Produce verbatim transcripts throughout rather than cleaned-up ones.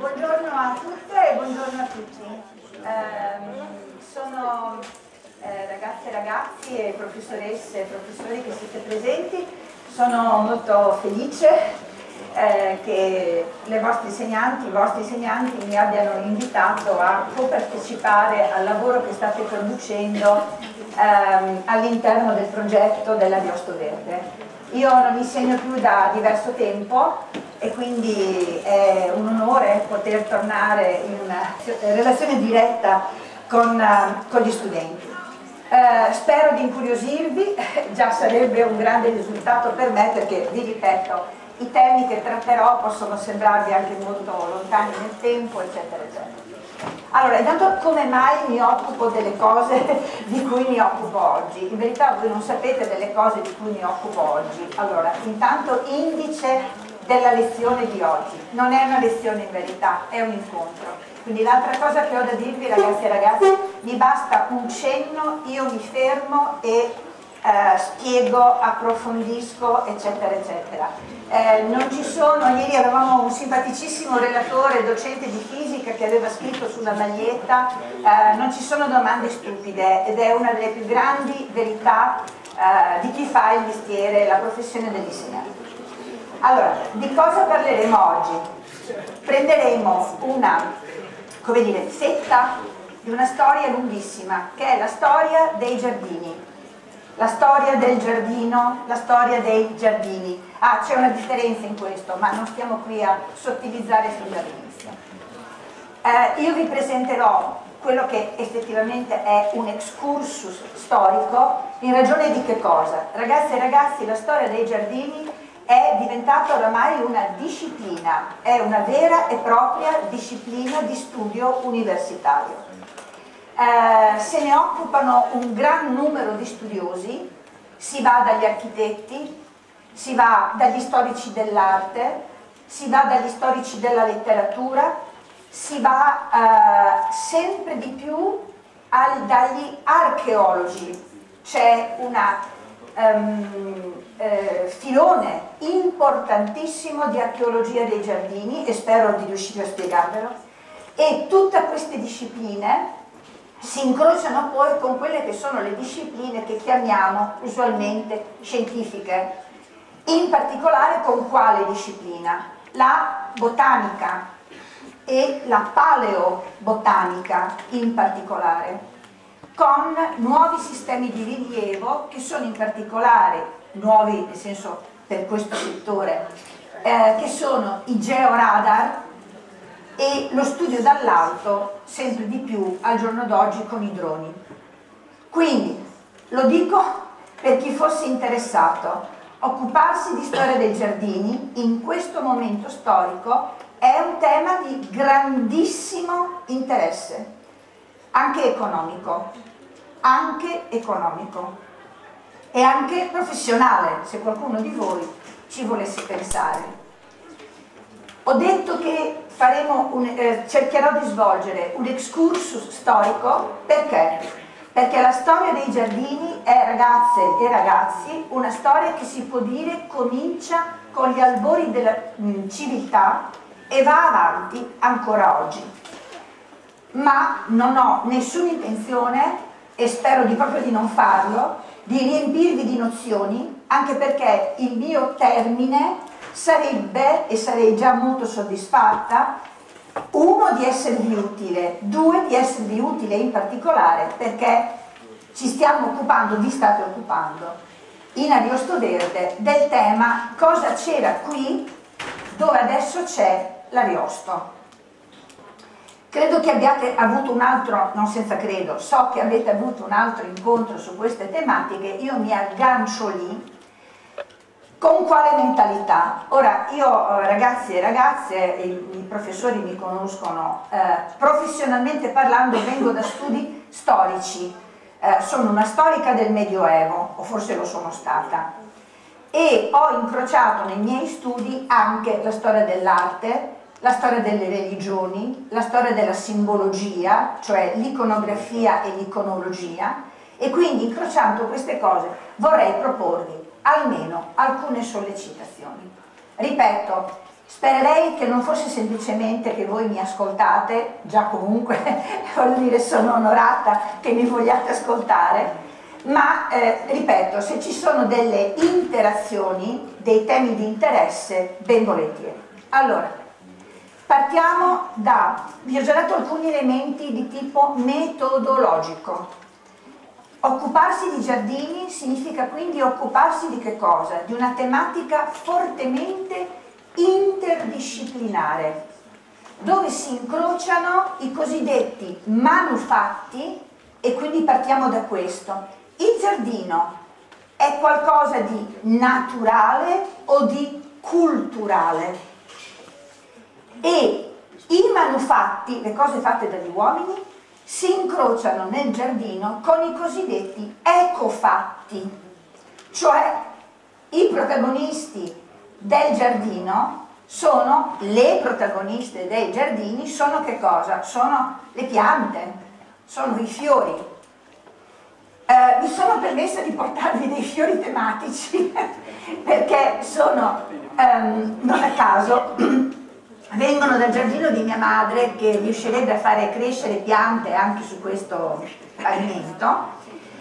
Buongiorno a tutte e buongiorno a tutti. Eh, sono eh, ragazze e ragazzi e professoresse e professori che siete presenti. Sono molto felice eh, che le vostre insegnanti, i vostri insegnanti mi abbiano invitato a co-partecipare al lavoro che state conducendo ehm, all'interno del progetto dell'Ariosto Verde. Io non insegno più da diverso tempo e quindi è un onore poter tornare in una relazione diretta con, con gli studenti. Eh, spero di incuriosirvi, già sarebbe un grande risultato per me perché, vi ripeto, i temi che tratterò possono sembrarvi anche molto lontani nel tempo, eccetera, eccetera. Allora, intanto come mai mi occupo delle cose di cui mi occupo oggi? In verità voi non sapete delle cose di cui mi occupo oggi. Allora, intanto indice della lezione di oggi. Non è una lezione in verità, è un incontro. Quindi l'altra cosa che ho da dirvi, ragazzi e ragazze, mi basta un cenno, io mi fermo e eh, spiego, approfondisco, eccetera, eccetera. Eh, non ci sono, ieri avevamo un simpaticissimo relatore, docente di fisica, che aveva scritto sulla maglietta, eh, non ci sono domande stupide ed è una delle più grandi verità eh, di chi fa il mestiere, la professione dell'insegnante. Allora, di cosa parleremo oggi? Prenderemo una, come dire, fetta di una storia lunghissima, che è la storia dei giardini. La storia del giardino, la storia dei giardini. Ah, c'è una differenza in questo, ma non stiamo qui a sottilizzare fin dall'inizio. Eh, io vi presenterò quello che effettivamente è un excursus storico, in ragione di che cosa? Ragazze e ragazzi, la storia dei giardini è diventata oramai una disciplina, è una vera e propria disciplina di studio universitario. Eh, se ne occupano un gran numero di studiosi, si va dagli architetti, si va dagli storici dell'arte, si va dagli storici della letteratura, si va eh, sempre di più al, dagli archeologi. C'è un um, eh, filone importantissimo di archeologia dei giardini e spero di riuscire a spiegarvelo, e tutte queste discipline si incrociano poi con quelle che sono le discipline che chiamiamo usualmente scientifiche. In particolare con quale disciplina? La botanica e la paleobotanica in particolare, con nuovi sistemi di rilievo che sono in particolare nuovi, nel senso per questo settore, eh, che sono i georadar e lo studio dall'alto sempre di più al giorno d'oggi con i droni. Quindi, lo dico per chi fosse interessato, occuparsi di storia dei giardini in questo momento storico è un tema di grandissimo interesse, anche economico, anche economico e anche professionale, se qualcuno di voi ci volesse pensare. Ho detto che faremo un, eh, cercherò di svolgere un excursus storico, perché? Perché la storia dei giardini è, ragazze e ragazzi, una storia che si può dire comincia con gli albori della mh, civiltà e va avanti ancora oggi. Ma non ho nessuna intenzione, e spero di proprio di non farlo, di riempirvi di nozioni, anche perché il mio termine sarebbe, e sarei già molto soddisfatta, uno, di esservi utile, due, di esservi utile in particolare perché ci stiamo occupando, vi state occupando in Ariosto Verde del tema cosa c'era qui dove adesso c'è l'Ariosto. Credo che abbiate avuto un altro, non senza credo, so che avete avuto un altro incontro su queste tematiche, io mi aggancio lì. Con quale mentalità? Ora, io ragazzi e ragazze, i, i professori mi conoscono, eh, professionalmente parlando vengo da studi storici, eh, sono una storica del Medioevo, o forse lo sono stata, e ho incrociato nei miei studi anche la storia dell'arte, la storia delle religioni, la storia della simbologia, cioè l'iconografia e l'iconologia, e quindi incrociando queste cose vorrei proporvi almeno alcune sollecitazioni. Ripeto, Spererei che non fosse semplicemente che voi mi ascoltate, già comunque voglio dire sono onorata che mi vogliate ascoltare, ma eh, ripeto, se ci sono delle interazioni, dei temi di interesse, ben volentieri. Allora, partiamo da, vi ho già dato alcuni elementi di tipo metodologico. Occuparsi di giardini significa quindi occuparsi di che cosa? Di una tematica fortemente interdisciplinare, dove si incrociano i cosiddetti manufatti, e quindi partiamo da questo. Il giardino è qualcosa di naturale o di culturale? E i manufatti, le cose fatte dagli uomini, si incrociano nel giardino con i cosiddetti ecofatti, cioè i protagonisti del giardino sono, le protagoniste dei giardini sono che cosa? Sono le piante, sono i fiori. Eh, mi sono permessa di portarvi dei fiori tematici perché sono, ehm, non a caso, vengono dal giardino di mia madre che riuscirebbe a fare crescere piante anche su questo pavimento.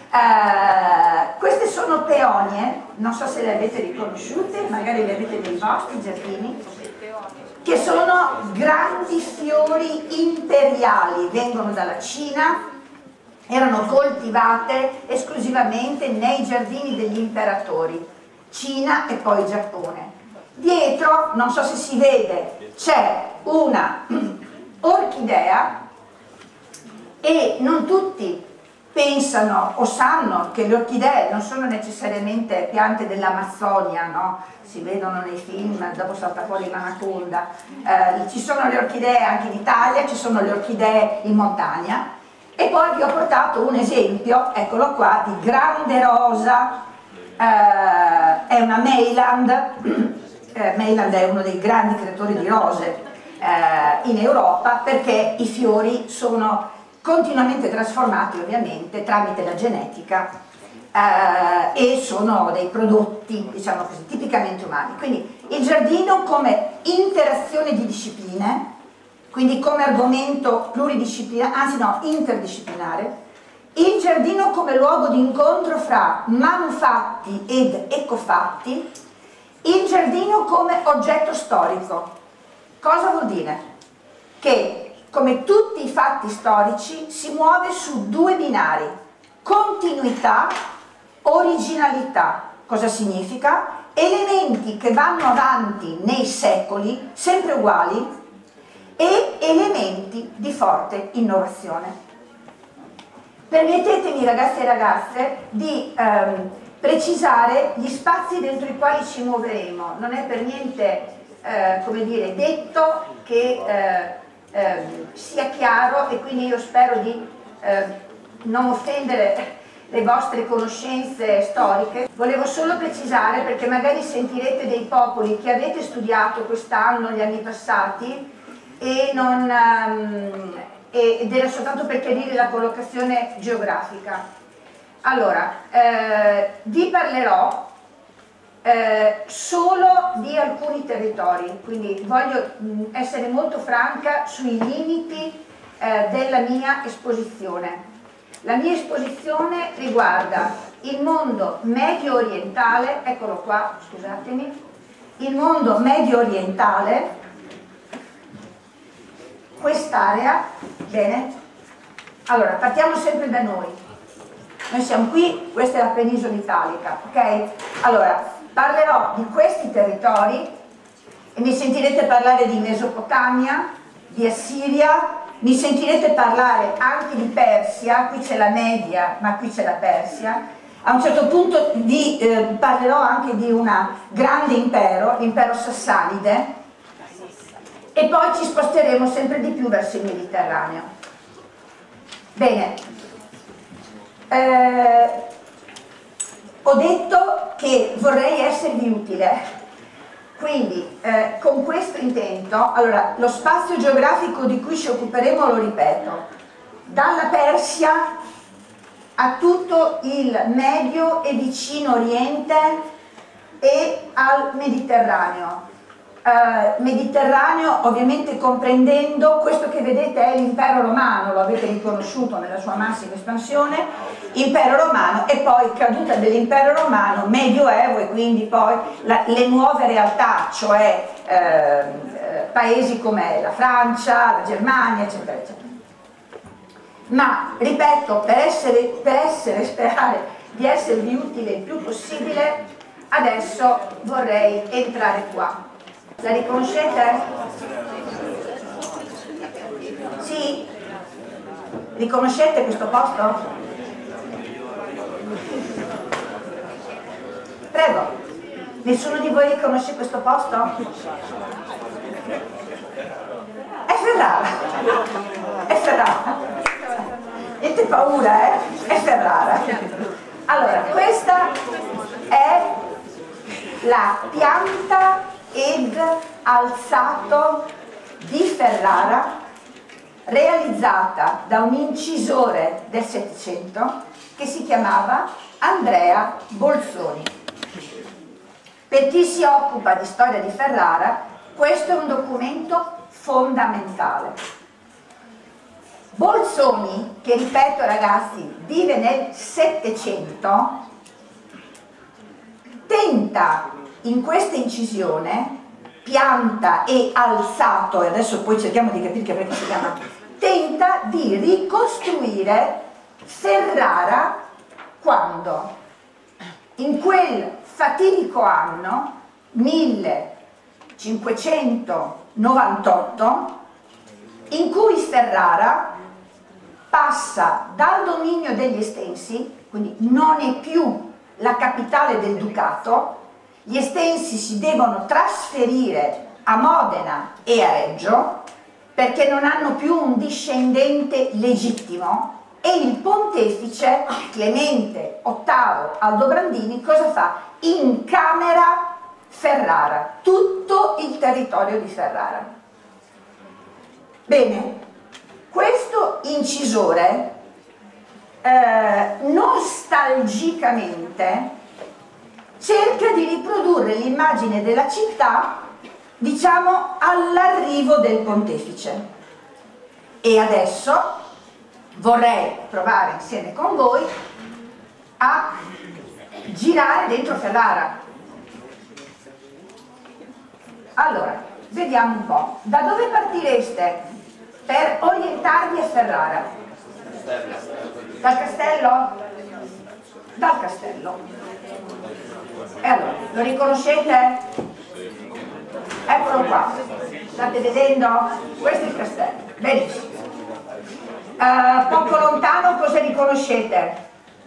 Uh, queste sono peonie, non so se le avete riconosciute, magari le avete nei vostri giardini, che sono grandi fiori imperiali, vengono dalla Cina, erano coltivate esclusivamente nei giardini degli imperatori, Cina e poi Giappone. Dietro, non so se si vede, c'è una orchidea e non tutti pensano o sanno che le orchidee non sono necessariamente piante dell'Amazzonia, no? Si vedono nei film, dopo salta fuori l'anaconda. Eh, ci sono le orchidee anche in Italia, ci sono le orchidee in montagna. E poi vi ho portato un esempio, eccolo qua, di grande rosa, eh, è una Mailand, eh, Mailand è uno dei grandi creatori di rose eh, in Europa, perché i fiori sono continuamente trasformati ovviamente tramite la genetica eh, e sono dei prodotti, diciamo così, tipicamente umani. Quindi il giardino come interazione di discipline, quindi come argomento pluridisciplinare, anzi no, interdisciplinare, il giardino come luogo di incontro fra manufatti ed ecofatti, il giardino come oggetto storico. Cosa vuol dire? Che come tutti i fatti storici si muove su due binari, continuità, originalità. Cosa significa? Elementi che vanno avanti nei secoli, sempre uguali, e elementi di forte innovazione. Permettetemi, ragazzi e ragazze, di ehm, precisare gli spazi dentro i quali ci muoveremo. Non è per niente, eh, come dire, detto che eh, eh, sia chiaro, e quindi io spero di eh, non offendere le vostre conoscenze storiche. Volevo solo precisare, perché magari sentirete dei popoli che avete studiato quest'anno, gli anni passati, e non, um, ed era soltanto per chiarire la collocazione geografica. Allora, eh, vi parlerò eh, solo di alcuni territori, quindi voglio mh, essere molto franca sui limiti eh, della mia esposizione. La mia esposizione riguarda il mondo medio orientale, eccolo qua, scusatemi, il mondo medio orientale, quest'area. Bene? Allora, partiamo sempre da noi. Noi siamo qui, questa è la penisola italica, ok? Allora, parlerò di questi territori e mi sentirete parlare di Mesopotamia, di Assiria, mi sentirete parlare anche di Persia, qui c'è la Media, ma qui c'è la Persia. A un certo punto vi eh, parlerò anche di un grande impero, l'impero Sassanide, e poi ci sposteremo sempre di più verso il Mediterraneo. Bene, eh, ho detto che vorrei esservi utile, quindi eh, con questo intento, allora, lo spazio geografico di cui ci occuperemo lo ripeto, dalla Persia a tutto il Medio e Vicino Oriente e al Mediterraneo. eh, mediterraneo, ovviamente comprendendo questo che vedete è l'impero romano, lo avete riconosciuto nella sua massima espansione, impero romano e poi caduta dell'impero romano, medioevo e quindi poi la, le nuove realtà, cioè eh, paesi come la Francia, la Germania, eccetera, eccetera. Ma, ripeto, per essere, per essere, sperare di esservi utile il più possibile, adesso vorrei entrare qua. La riconoscete? Sì? Riconoscete questo posto? Prego. Nessuno di voi riconosce questo posto? È Ferrara. È Ferrara. Niente paura, eh? È Ferrara. Allora, questa è la pianta ed alzato di Ferrara, realizzata da un incisore del Settecento che si chiamava Andrea Bolzoni. Per chi si occupa di storia di Ferrara, questo è un documento fondamentale. Bolzoni, che ripeto ragazzi, vive nel Settecento, tenta in questa incisione, pianta e alzato, e adesso poi cerchiamo di capire perché si chiama, tenta di ricostruire Ferrara quando? In quel fatidico anno, millecinquecentonovantotto, in cui Ferrara passa dal dominio degli Estensi, quindi non è più la capitale del ducato, gli Estensi si devono trasferire a Modena e a Reggio perché non hanno più un discendente legittimo e il pontefice Clemente ottavo Aldobrandini cosa fa? Incamera Ferrara, tutto il territorio di Ferrara. Bene, questo incisore eh, nostalgicamente cerca di riprodurre l'immagine della città, diciamo, all'arrivo del pontefice. E adesso vorrei provare insieme con voi a girare dentro Ferrara. Allora, vediamo un po'. Da dove partireste per orientarvi a Ferrara? Dal castello? Dal castello. E allora, lo riconoscete? Eccolo qua. State vedendo? Questo è il castello. Benissimo. Uh, poco lontano cosa riconoscete?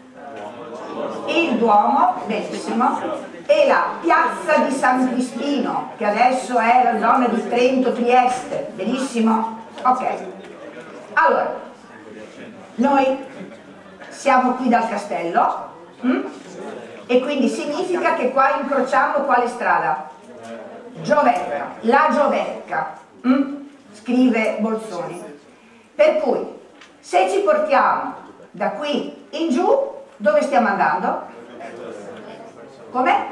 Il Duomo, benissimo, e la piazza di San Crispino, che adesso è la zona di Trento-Trieste, benissimo? Ok. Allora, noi siamo qui dal castello, hm? E quindi significa che qua incrociamo quale strada? Gioverca, la Gioverca, hm? Scrive Bolzoni. Per cui, se ci portiamo da qui in giù, dove stiamo andando? Com'è?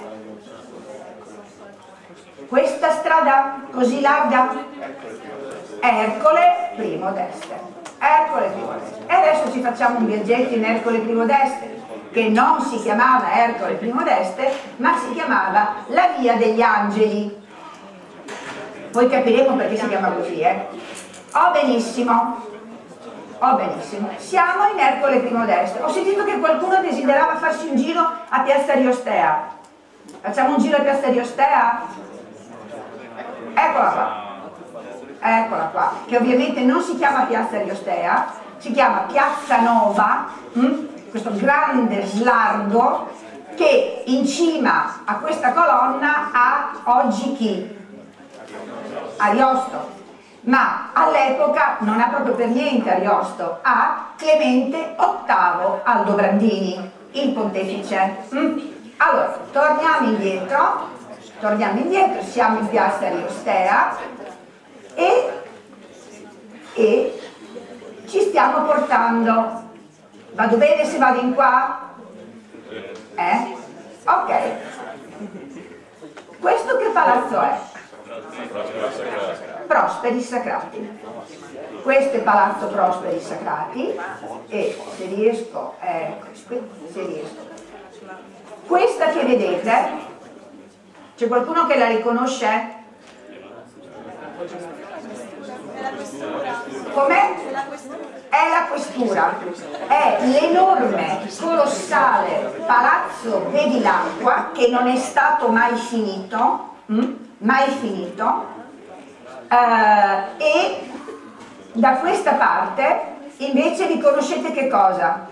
Questa strada così larga? Ercole Primo d'Este. Ercole Primo d'Este. E adesso ci facciamo un viaggetto in Ercole Primo d'Este, che non si chiamava Ercole Primo d'Este, ma si chiamava la Via degli Angeli. Poi capiremo perché si chiama così, eh? Oh, benissimo. Oh, benissimo. Siamo in Ercole Primo d'Este. Ho sentito che qualcuno desiderava farsi un giro a Piazza Riostea. Facciamo un giro a Piazza Riostea? Eccola qua. Eccola qua. Che ovviamente non si chiama Piazza Riostea, si chiama Piazza Nova, hm? Questo grande slargo che in cima a questa colonna ha oggi chi? Ariosto. Ma all'epoca non ha proprio per niente Ariosto, ha Clemente ottavo Aldobrandini, il pontefice. Mm? Allora, torniamo indietro, torniamo indietro, siamo in Piazza Riostea e, e ci stiamo portando. Vado bene se vado in qua? Eh? Ok. Questo che palazzo è? Prosperi Sacrati. Questo è Palazzo Prosperi Sacrati e se riesco, ecco, se riesco. Questa che vedete, c'è qualcuno che la riconosce? Com'è? È la questura, è l'enorme, colossale palazzo Bevilacqua che non è stato mai finito, hm? mai finito, eh, e da questa parte invece riconoscete che cosa?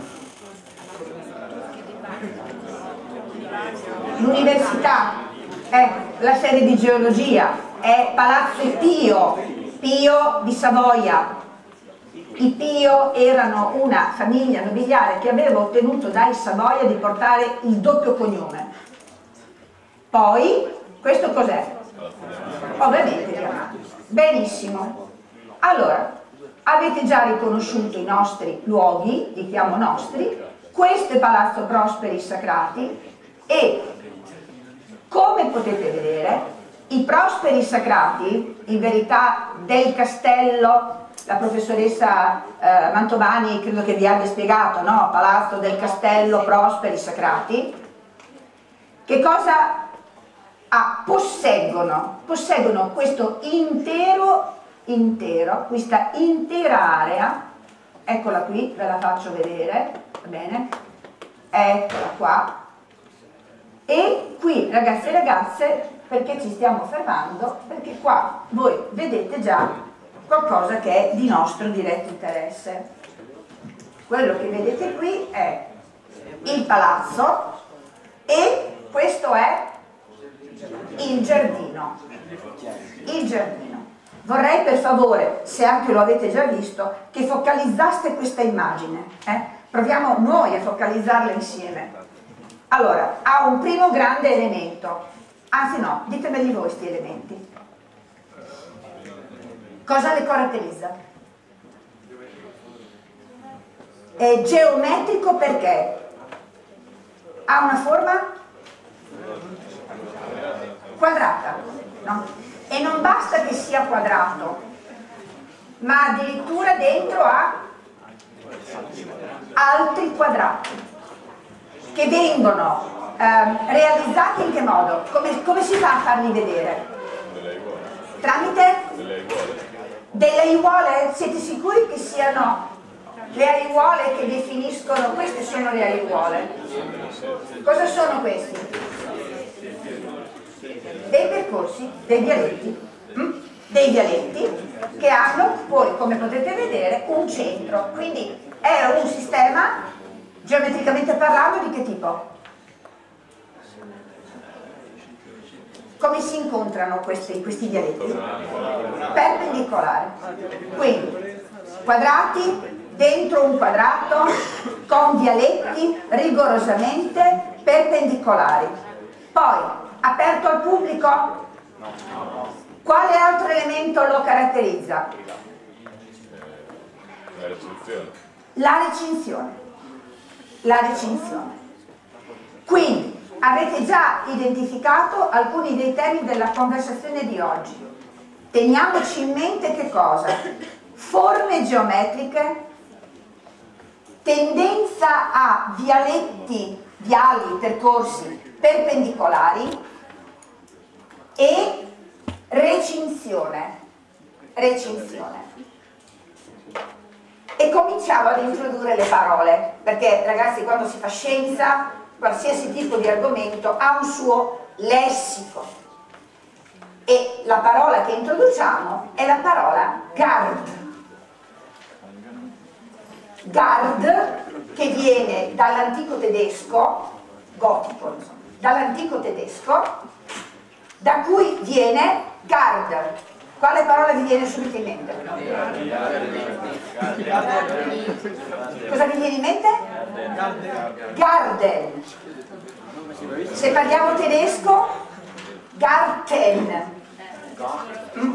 L'università, è la sede di geologia, è Palazzo Pio, Pio di Savoia. I Pio erano una famiglia nobiliare che aveva ottenuto dai Savoia di portare il doppio cognome. Poi, questo cos'è? Ovviamente diamanti. Benissimo. Allora, avete già riconosciuto i nostri luoghi, li chiamo nostri, questo è Palazzo Prosperi Sacrati e, come potete vedere, i Prosperi Sacrati, in verità del castello, la professoressa eh, Mantovani credo che vi abbia spiegato, no? Palazzo del Castello Prosperi Sacrati, che cosa ah, posseggono? Posseggono questo intero, intero, questa intera area, eccola qui, ve la faccio vedere, va bene? Eccola qua. E qui, ragazzi e ragazze, perché ci stiamo fermando? Perché qua voi vedete già qualcosa che è di nostro diretto interesse. Quello che vedete qui è il palazzo e questo è il giardino. Il giardino. Vorrei per favore, se anche lo avete già visto, che focalizzaste questa immagine. Eh? Proviamo noi a focalizzarla insieme. Allora, ha un primo grande elemento. Anzi no, ditemeli voi questi elementi. Cosa le caratterizza? È geometrico perché ha una forma quadrata, no? E non basta che sia quadrato, ma addirittura dentro ha altri quadrati che vengono eh, realizzati in che modo? Come, come si fa a farli vedere? Tramite? Delle aiuole? Siete sicuri che siano le aiuole che definiscono? Queste sono le aiuole. Cosa sono questi? Dei percorsi, dei vialetti, hm? dei vialetti che hanno poi, come potete vedere, un centro. Quindi è un sistema, geometricamente parlando, di che tipo? Come si incontrano questi, questi vialetti? Perpendicolari. Quindi, quadrati dentro un quadrato con vialetti rigorosamente perpendicolari. Poi, aperto al pubblico? Quale altro elemento lo caratterizza? La recinzione. La recinzione. La recinzione. Quindi, avete già identificato alcuni dei temi della conversazione di oggi. Teniamoci in mente che cosa? Forme geometriche, tendenza a vialetti, viali, percorsi perpendicolari e recinzione. Recinzione. E cominciamo ad introdurre le parole, perché ragazzi, quando si fa scienza, qualsiasi tipo di argomento ha un suo lessico e la parola che introduciamo è la parola guard. Guard, che viene dall'antico tedesco, gotico, insomma, dall'antico tedesco, da cui viene guard. Quale parola vi viene subito in mente? Cosa vi viene in mente? Garden. Se parliamo tedesco, Garten. Mm?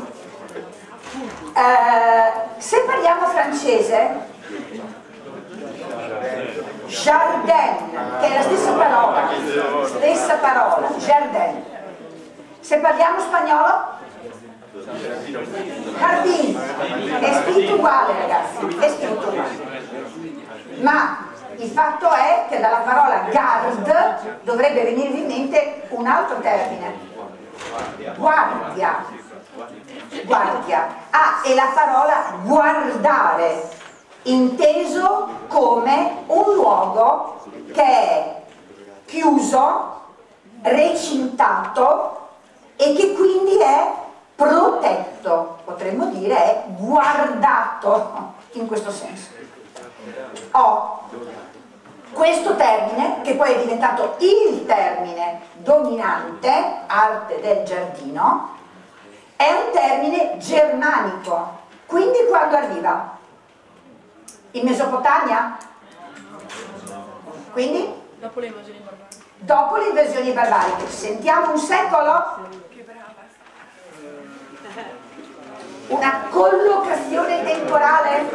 Eh, se parliamo francese, Jardin, che è la stessa parola, stessa parola, Jardin. Se parliamo spagnolo, Giardino, è scritto uguale ragazzi, è scritto uguale. Ma il fatto è che dalla parola guard dovrebbe venirvi in mente un altro termine, guardia. Guardia. Ah, e la parola guardare, inteso come un luogo che è chiuso, recintato e che quindi è protetto, potremmo dire è guardato in questo senso. Ho questo termine, che poi è diventato il termine dominante, arte del giardino, è un termine germanico. Quindi quando arriva? In Mesopotamia? Quindi? Dopo le invasioni barbariche. Dopo le invasioni barbariche. Sentiamo un secolo? Una collocazione temporale?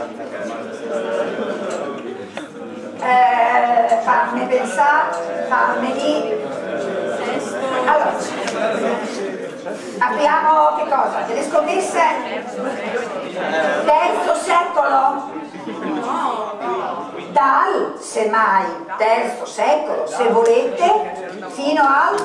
Eh, fammi pensare, fammi dire. Allora, abbiamo che cosa? Delle scommesse? Terzo secolo? Dal, semmai, terzo secolo, se volete, fino al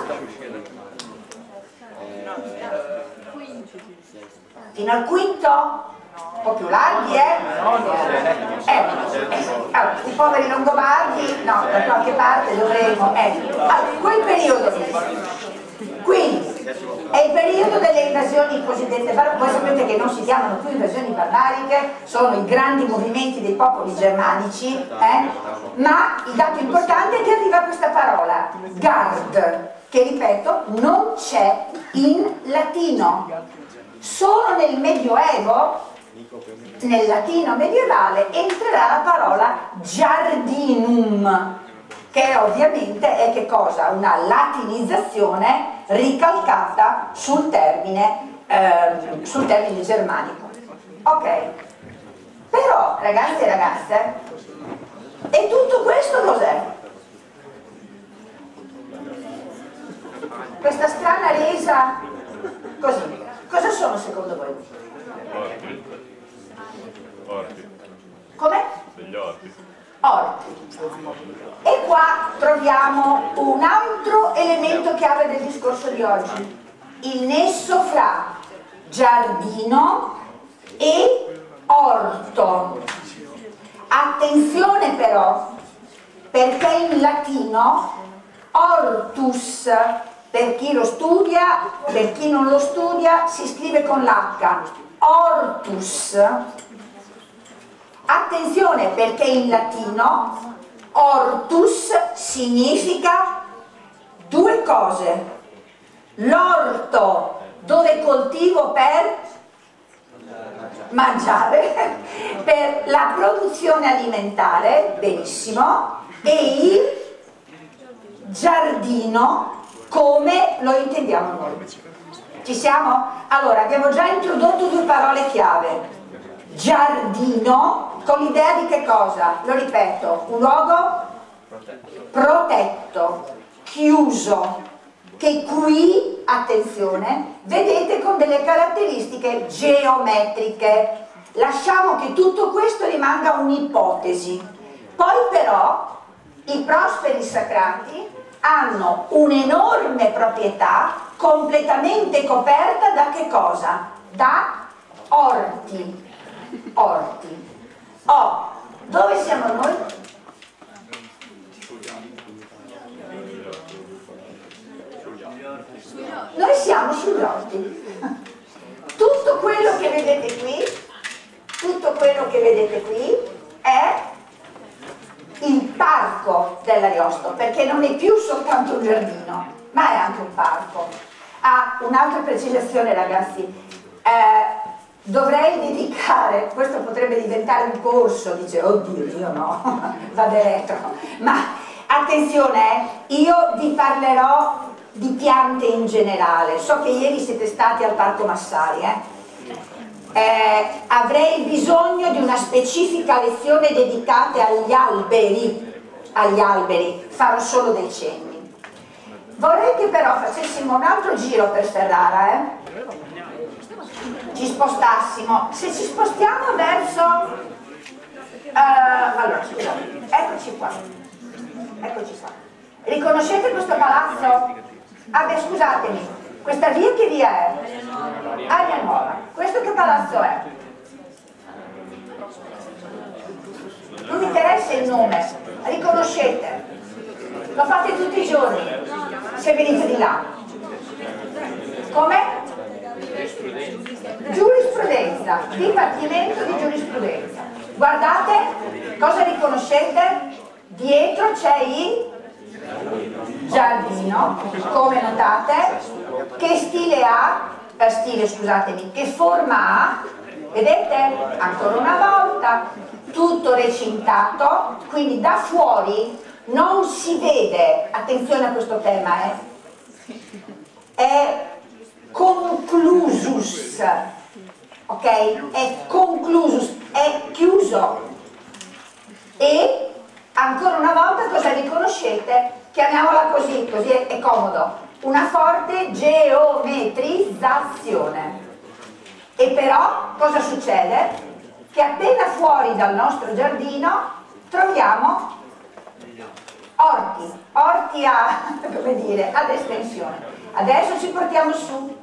fino al quinto? Un po' più larghi, eh? Eh, eh, allora, i poveri longobardi, no, da qualche parte dovremo, eh. Allora, quel periodo lì. Quindi, è il periodo delle invasioni cosiddette barbariche. Voi sapete che non si chiamano più invasioni barbariche, sono i grandi movimenti dei popoli germanici, eh? Ma il dato importante è che arriva questa parola, guard, che ripeto, non c'è in latino. Solo nel Medioevo, nel latino medievale, entrerà la parola giardinum, che ovviamente è che cosa? Una latinizzazione ricalcata sul termine, eh, sul termine germanico. Ok, però ragazzi e ragazze, e tutto questo cos'è? Questa strana resa così. Cosa sono secondo voi? Orti. Orti. Come? Degli orti. Orti. E qua troviamo un altro elemento chiave del discorso di oggi, il nesso fra giardino e orto. Attenzione però, perché in latino ortus, per chi lo studia, per chi non lo studia, si scrive con l'H, ortus. Attenzione perché in latino ortus significa due cose: l'orto dove coltivo per mangiare, per la produzione alimentare, benissimo, e il giardino come lo intendiamo noi. Ci siamo? Allora, abbiamo già introdotto due parole chiave. Giardino, con l'idea di che cosa? Lo ripeto, un luogo protetto, chiuso, che qui, attenzione, vedete con delle caratteristiche geometriche. Lasciamo che tutto questo rimanga un'ipotesi. Poi però i prosperi sacrati hanno un'enorme proprietà completamente coperta da che cosa? Da orti. Orti. Oh, dove siamo noi? Noi siamo sugli orti. Tutto quello che vedete qui, tutto quello che vedete qui è il parco dell'Ariosto, perché non è più soltanto un giardino, ma è anche un parco. Ah, un'altra precisazione ragazzi, eh, dovrei dedicare, questo potrebbe diventare un corso, dice, oddio, io no, vado retro, ma attenzione, eh, io vi parlerò di piante in generale. So che ieri siete stati al Parco Massari, eh? Eh, avrei bisogno di una specifica lezione dedicata agli alberi, agli alberi, farò solo dei cenni. Vorrei che però facessimo un altro giro per Ferrara, eh? ci spostassimo, se ci spostiamo verso, uh, allora scusate, eccoci qua, eccoci qua, riconoscete questo palazzo? Ah beh, scusatemi, questa via che via è? Aria Nuova. Questo che palazzo è? Non mi interessa il nome, riconoscete, lo fate tutti i giorni se venite di là. Come? Giurisprudenza, dipartimento di giurisprudenza. Guardate, cosa riconoscete? Dietro c'è il giardino, come notate, che stile ha? Eh, stile, scusatemi, che forma ha? Vedete? Ancora una volta, tutto recintato, quindi da fuori non si vede, attenzione a questo tema, eh, è conclusus, ok? È conclusus, è chiuso. E ancora una volta cosa riconoscete? Chiamiamola così, così è, è comodo, una forte geometrizzazione. E però cosa succede? Che appena fuori dal nostro giardino troviamo orti, orti a, come dire, ad estensione. Adesso ci portiamo su,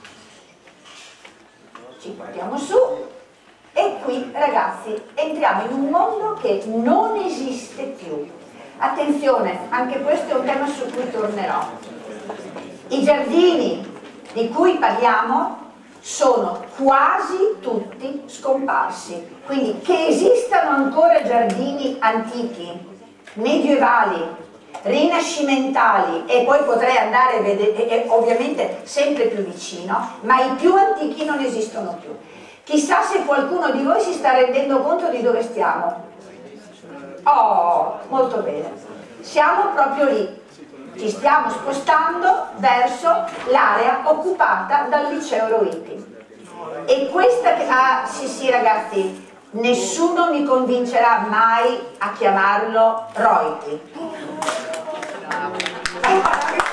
ci portiamo su e qui ragazzi entriamo in un mondo che non esiste più. Attenzione, anche questo è un tema su cui tornerò. I giardini di cui parliamo sono quasi tutti scomparsi, quindi che esistano ancora giardini antichi, medievali, rinascimentali e poi potrei andare a vedere, e ovviamente sempre più vicino, ma i più antichi non esistono più. Chissà se qualcuno di voi si sta rendendo conto di dove stiamo. Oh, molto bene, siamo proprio lì. Ci stiamo spostando verso l'area occupata dal liceo Roiti. E questa che... Ah, sì sì ragazzi, nessuno mi convincerà mai a chiamarlo Roiti. Eh,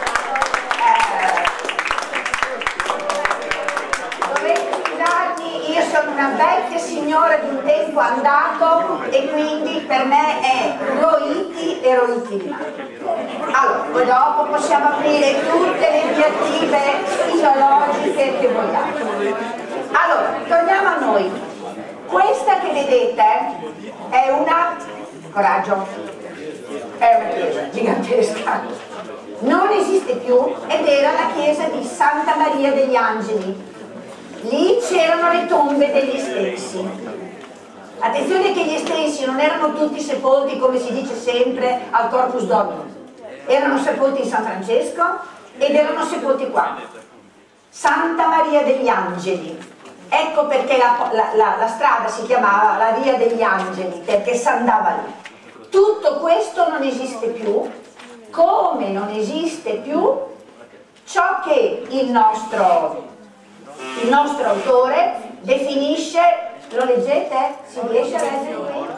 dovete scusarmi, io sono una vecchia signora di un tempo andato e quindi per me è Roiti e Roiti di mare. Allora, poi dopo possiamo aprire tutte le diatribe ideologiche che vogliamo. Allora, torniamo a noi. Questa che vedete è una, coraggio, è una chiesa gigantesca. Non esiste più ed era la chiesa di Santa Maria degli Angeli. Lì c'erano le tombe degli stessi. Attenzione che gli stessi non erano tutti sepolti, come si dice sempre, al Corpus Domini. Erano sepolti in San Francesco ed erano sepolti qua. Santa Maria degli Angeli. Ecco perché la, la, la, la strada si chiamava la Via degli Angeli, perché si andava lì. Tutto questo non esiste più, come non esiste più ciò che il nostro, il nostro autore definisce, lo leggete? Si riesce a leggere?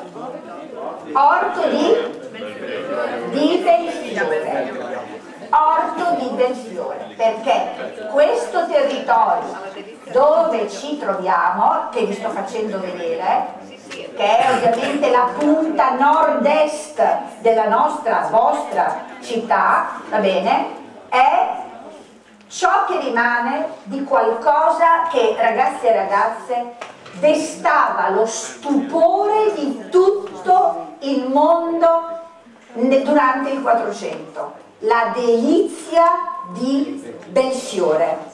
Orto di, di Belfiore. Orto di Belfiore, perché questo territorio dove ci troviamo, che vi sto facendo vedere, che è ovviamente la punta nord-est della nostra, vostra città, va bene, è ciò che rimane di qualcosa che, ragazzi e ragazze, destava lo stupore di tutto il mondo durante il Quattrocento, la delizia di Belfiore.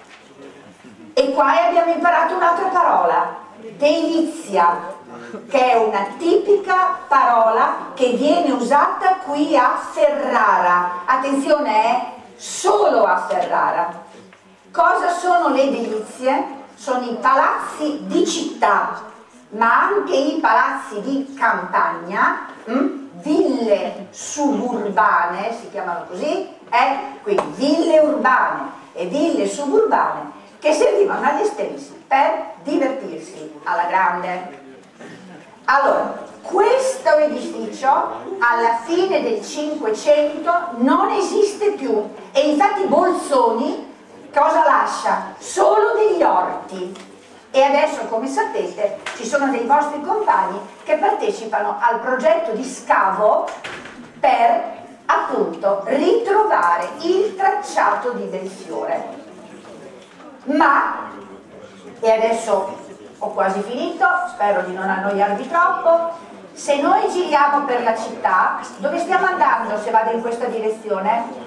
E qua abbiamo imparato un'altra parola, delizia, che è una tipica parola che viene usata qui a Ferrara. Attenzione, è solo a Ferrara. Cosa sono le delizie? Sono i palazzi di città, ma anche i palazzi di campagna, hm? Ville suburbane, si chiamano così, eh? Quindi ville urbane e ville suburbane che servivano agli stessi per divertirsi alla grande. Allora, questo edificio alla fine del Cinquecento non esiste più e infatti Bolzoni cosa lascia? Solo degli orti. orti. E adesso, come sapete, ci sono dei vostri compagni che partecipano al progetto di scavo per appunto ritrovare il tracciato di Belfiore. Ma, e adesso ho quasi finito, spero di non annoiarvi troppo, se noi giriamo per la città, dove stiamo andando se vado in questa direzione?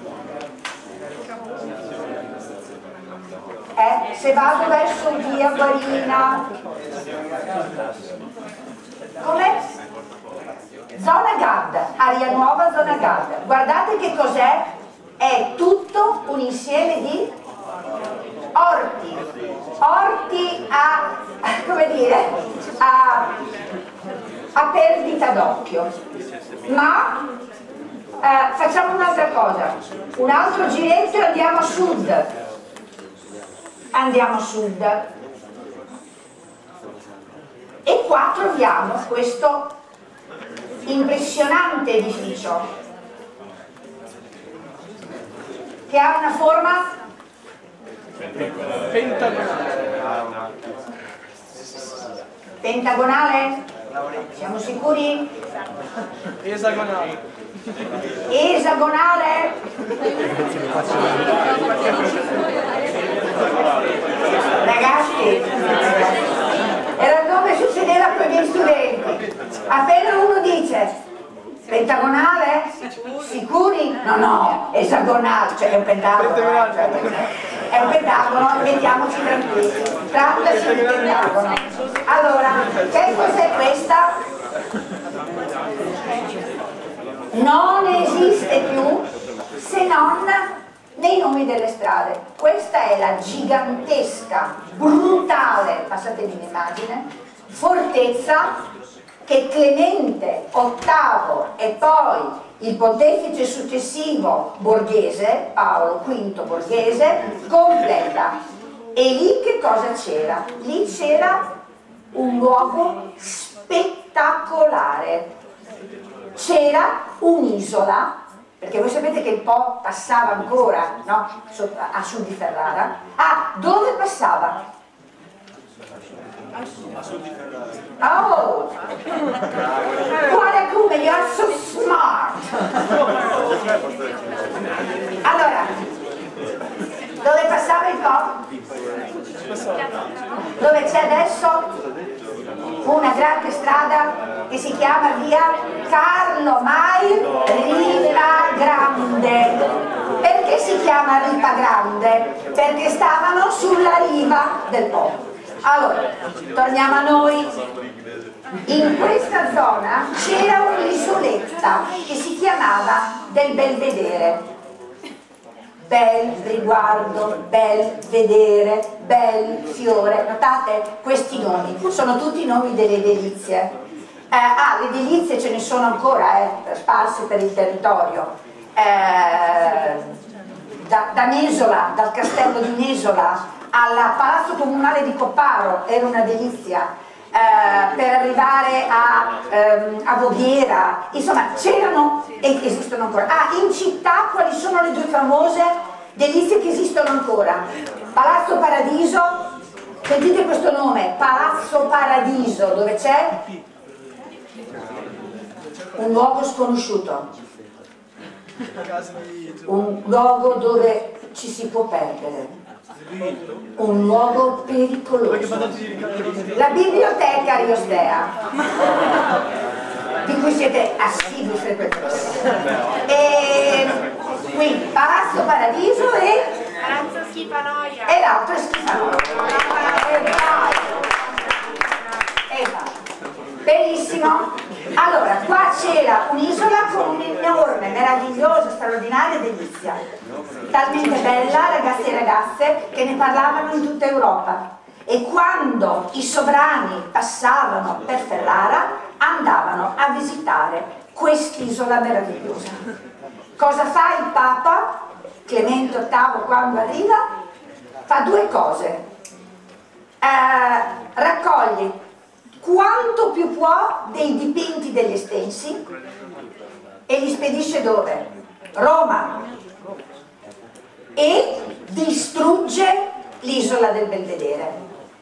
Eh, se vado verso via Guarina, come? Zona Gad, Aria Nuova, Zona Gad. Guardate che cos'è? È tutto un insieme di orti, orti a, come dire, a, a perdita d'occhio. Ma eh, facciamo un'altra cosa, un altro giretto e andiamo a sud. Andiamo a sud e qua troviamo questo impressionante edificio che ha una forma pentagonale. Pentagonale? Siamo sicuri? Esagonale. Esagonale? Ragazzi, era come succedeva con i miei studenti. Appena uno dice pentagonale? Sicuri? No, no, esagonale, cioè è un pentagono. Cioè, è un pentagono, mettiamoci tranquilli. Trattasi di pentagono. Allora, che cos'è questa? Non esiste più se non nei nomi delle strade. Questa è la gigantesca, brutale, passatemi l'immagine, fortezza che Clemente ottavo e poi il pontefice successivo Borghese, Paolo quinto Borghese, completa. E lì che cosa c'era? Lì c'era un luogo spettacolare. C'era un'isola, perché voi sapete che il Po passava ancora, no? A sud di Ferrara. Ah, dove passava? A sud di Ferrara. Oh! Guarda come, you are so smart! Allora, dove passava il Po? Dove c'è adesso una grande strada che si chiama via Carlo Mai Ripa Grande. Perché si chiama Ripa Grande? Perché stavano sulla riva del Po. Allora, torniamo a noi. In questa zona c'era un'isoletta che si chiamava del Belvedere. Bel riguardo, bel vedere, bel fiore. Notate questi nomi, sono tutti nomi delle delizie. Eh, ah, le delizie ce ne sono ancora, eh, sparse per il territorio. Eh, da, da Nesola, dal castello di Nesola al palazzo comunale di Copparo era una delizia. Eh, per arrivare a, ehm, a Voghera, insomma c'erano e esistono ancora. Ah, in città quali sono le due famose delizie che esistono ancora? Palazzo Paradiso, sentite questo nome, Palazzo Paradiso, dove c'è un luogo sconosciuto, un luogo dove ci si può perdere, un luogo pericoloso, la biblioteca Ariostea, di cui siete assidui frequentatori. E quindi Palazzo Paradiso e Palazzo Schifanoia e l'altro è Schifanoia. Benissimo. Allora, qua c'era un'isola con un'enorme, meravigliosa, straordinaria delizia, talmente bella, ragazzi e ragazze, che ne parlavano in tutta Europa. E quando i sovrani passavano per Ferrara, andavano a visitare quest'isola meravigliosa. Cosa fa il Papa Clemente ottavo quando arriva? Fa due cose. Eh, raccoglie quanto più può dei dipinti degli Estensi e li spedisce dove? Roma. E distrugge l'isola del Belvedere.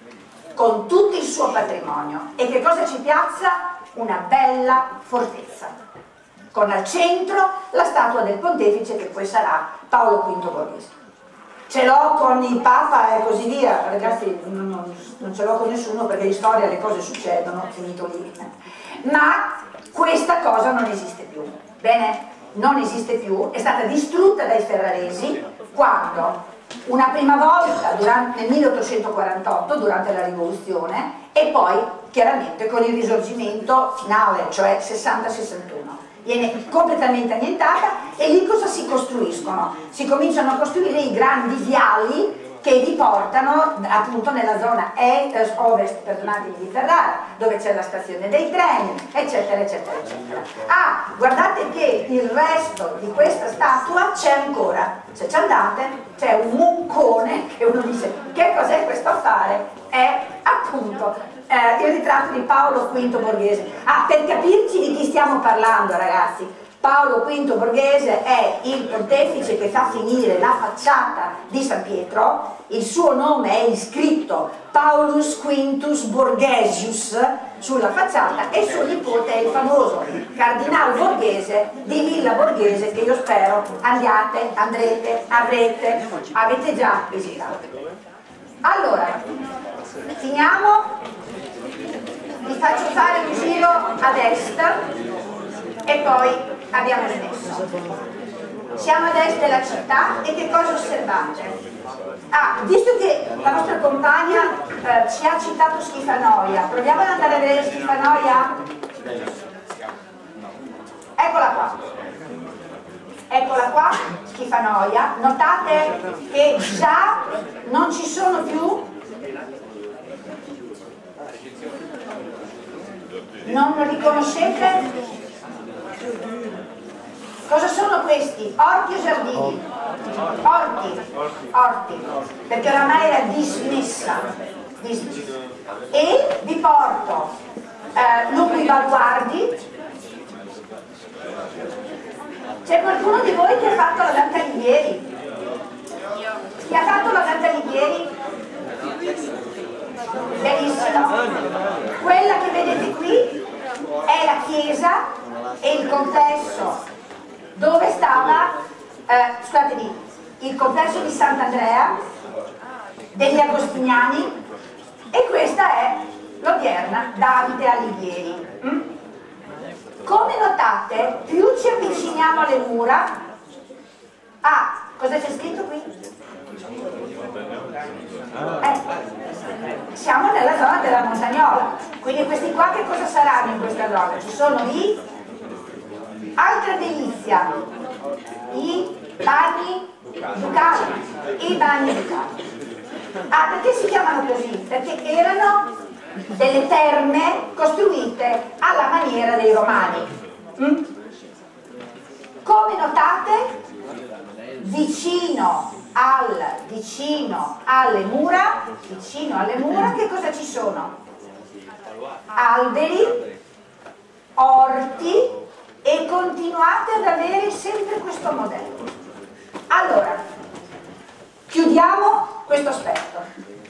con tutto il suo patrimonio. E che cosa ci piazza? Una bella fortezza, con al centro la statua del pontefice che poi sarà Paolo quinto Borghese. Ce l'ho con il Papa e così via, ragazzi, non, non, non ce l'ho con nessuno perché in storia le cose succedono, finito lì. Ma questa cosa non esiste più, bene? Non esiste più, è stata distrutta dai ferraresi quando una prima volta durante, nel milleottocentoquarantotto, durante la rivoluzione, e poi chiaramente con il risorgimento finale, cioè sessanta sessantuno. Viene completamente annientata e lì cosa si costruiscono? Si cominciano a costruire i grandi viali che vi portano appunto nella zona est, ovest, perdonatemi, di Ferrara, dove c'è la stazione dei treni, eccetera, eccetera, eccetera. Ah, guardate che il resto di questa statua c'è ancora. Se ci andate, c'è un moncone che uno dice, che cos'è questo affare? È appunto eh, il ritratto di Paolo quinto Borghese. Ah, per capirci di chi stiamo parlando, ragazzi, Paolo quinto Borghese è il pontefice che fa finire la facciata di San Pietro. Il suo nome è iscritto Paulus Quintus Borghesius sulla facciata e suo nipote è il famoso Cardinal Borghese di Villa Borghese, che io spero andiate, andrete, avrete, avete già visitato. Allora, finiamo, vi faccio fare un giro a destra e poi abbiamo smesso. Siamo ad est della città e che cosa osservate? Ah, visto che la nostra compagna eh, ci ha citato Schifanoia, proviamo ad andare a vedere Schifanoia? Eccola qua. Eccola qua, Schifanoia. Notate che già non ci sono più, non lo riconoscete? Cosa sono questi? Orti o giardini? Orti, orti, perché oramai era dismessa, dismessa. E vi porto eh, lungo i baluardi. C'è qualcuno di voi che ha fatto la Dante Alighieri? Chi ha fatto la Dante Alighieri? Benissimo. Quella che vedete qui è la chiesa e il complesso dove stava, eh, scusatemi, il complesso di Sant'Andrea degli Agostiniani, e questa è l'odierna Dante Alighieri. Mm? Come notate, più ci avviciniamo alle mura, ah, cosa c'è scritto qui? Eh, siamo nella zona della Montagnola, quindi questi qua che cosa saranno in questa zona? Ci sono i altra delizia, i bagni ducali, i bagni ducali. Ah, perché si chiamano così? Perché erano delle terme costruite alla maniera dei romani. Mm? Come notate, vicino, al, vicino alle mura, vicino alle mura, che cosa ci sono? Alberi, orti, e continuate ad avere sempre questo modello. Allora, chiudiamo questo aspetto.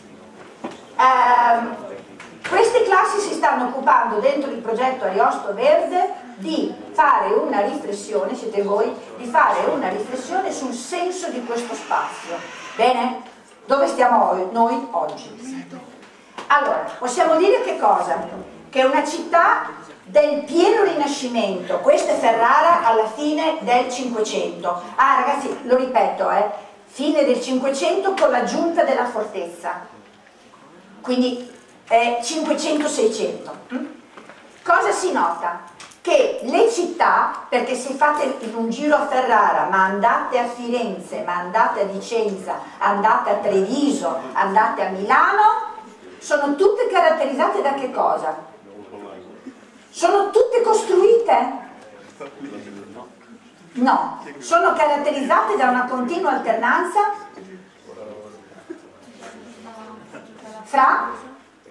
Eh, queste classi si stanno occupando dentro il progetto Ariosto Verde di fare una riflessione, siete voi, di fare una riflessione sul senso di questo spazio. Bene? Dove stiamo noi oggi? Allora, possiamo dire che cosa? Che è una città del pieno rinascimento. Questa è Ferrara alla fine del Cinquecento. Ah, ragazzi, lo ripeto, eh, fine del Cinquecento con l'aggiunta della fortezza, quindi eh, Cinquecento seicento. Mm? Cosa si nota? Che le città, perché se fate un giro a Ferrara, ma andate a Firenze, ma andate a Vicenza, andate a Treviso, andate a Milano, sono tutte caratterizzate da che cosa? Sono tutte costruite? No, sono caratterizzate da una continua alternanza fra,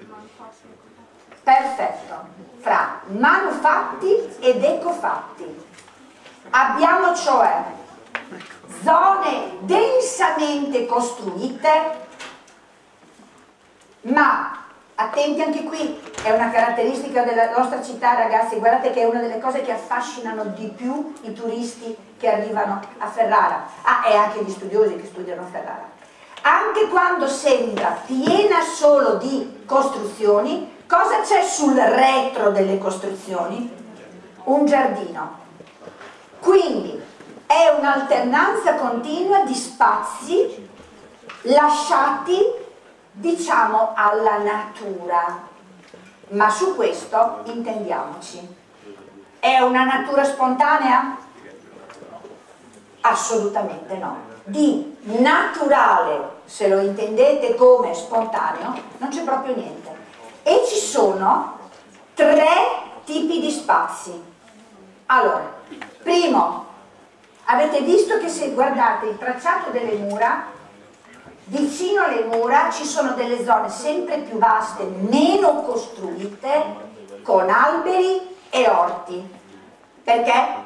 perfetto, fra manufatti ed ecofatti. Abbiamo cioè zone densamente costruite, ma attenti anche qui, è una caratteristica della nostra città, ragazzi, guardate che è una delle cose che affascinano di più i turisti che arrivano a Ferrara, ah, e anche gli studiosi che studiano a Ferrara. Anche quando sembra piena solo di costruzioni, cosa c'è sul retro delle costruzioni? Un giardino. Quindi è un'alternanza continua di spazi lasciati, diciamo, alla natura. Ma su questo intendiamoci. È una natura spontanea? Assolutamente no. Di naturale, se lo intendete come spontaneo, non c'è proprio niente. E ci sono tre tipi di spazi. Allora, primo, avete visto che se guardate il tracciato delle mura, vicino alle mura ci sono delle zone sempre più vaste, meno costruite, con alberi e orti. Perché?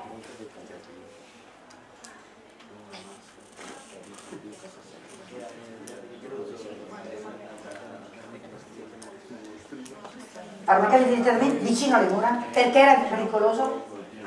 Fare una casa di intervento vicino alle mura? Perché era pericoloso?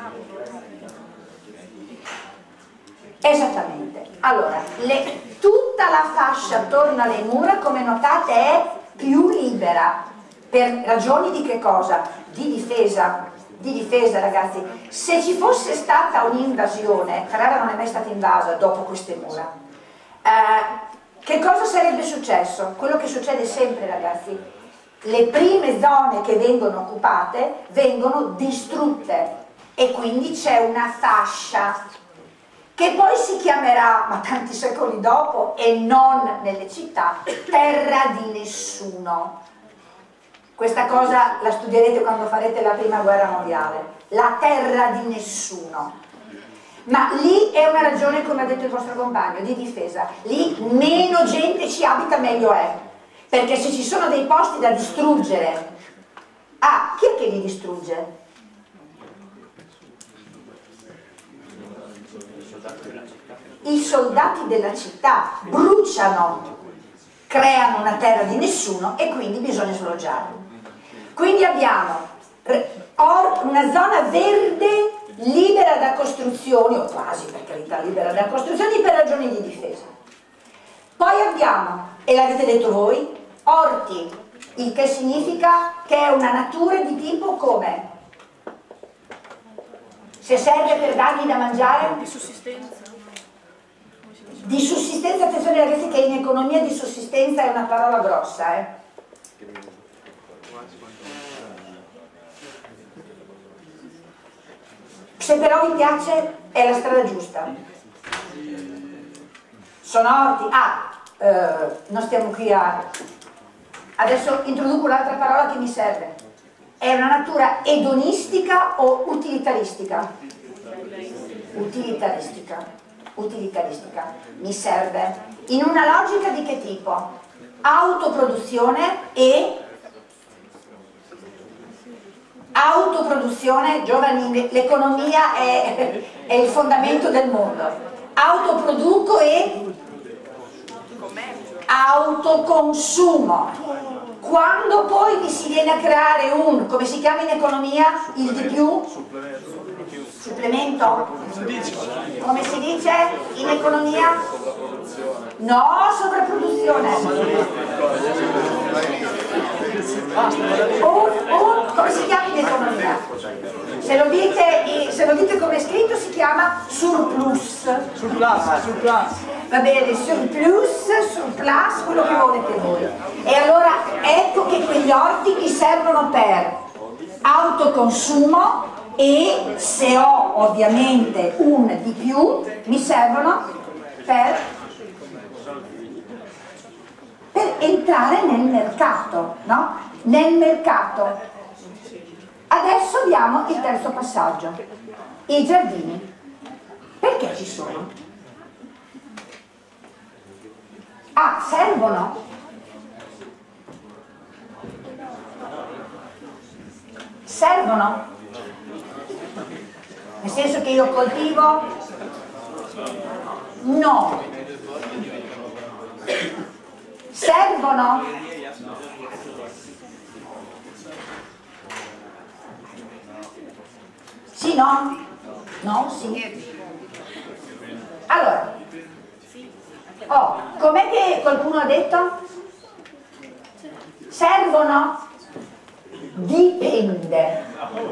Esattamente. Allora, le, tutta la fascia attorno alle mura, come notate, è più libera. Per ragioni di che cosa? Di difesa. Di difesa, ragazzi. Se ci fosse stata un'invasione, Ferrara non è mai stata invasa dopo queste mura, eh, che cosa sarebbe successo? Quello che succede sempre, ragazzi. Le prime zone che vengono occupate vengono distrutte e quindi c'è una fascia che poi si chiamerà, ma tanti secoli dopo e non nelle città, terra di nessuno. Questa cosa la studierete quando farete la prima guerra mondiale, la terra di nessuno. Ma lì è una ragione, come ha detto il vostro compagno, di difesa. Lì meno gente ci abita, meglio è. Perché se ci sono dei posti da distruggere, ah, chi è che li distrugge? I soldati della città bruciano, creano una terra di nessuno e quindi bisogna sloggiarli. Quindi abbiamo una zona verde libera da costruzioni, o quasi per carità libera da costruzioni, per ragioni di difesa. Poi abbiamo, e l'avete detto voi, orti, il che significa che è una natura di tipo come? Se serve per dargli da mangiare? Di sussistenza. Di sussistenza, attenzione ragazzi che in economia di sussistenza è una parola grossa, eh? Se però vi piace è la strada giusta. Sono orti, ah, eh, non stiamo qui a... Adesso introduco un'altra parola che mi serve. È una natura edonistica o utilitaristica? Utilitaristica. Utilitaristica. Mi serve. In una logica di che tipo? Autoproduzione e... Autoproduzione, giovani, l'economia è, è il fondamento del mondo. Autoproduco e... Autoconsumo. Quando poi vi si viene a creare un, come si chiama in economia, il di più? Supplemento? Come si dice in economia? No, sovrapproduzione. Un, un, come si chiama in economia? Se lo dite, se lo dite come è scritto si chiama surplus. Surplus, surplus. Va bene, surplus, surplus, quello che volete voi. E allora ecco che quegli orti mi servono per autoconsumo e se ho ovviamente un di più mi servono per, per entrare nel mercato, no? Nel mercato. Adesso abbiamo il terzo passaggio, i giardini. Perché ci sono? Ah, servono? Servono? Nel senso che io coltivo? No. Servono? giardino? No? Sì. Allora, oh, com'è che qualcuno ha detto? Servono? Dipende.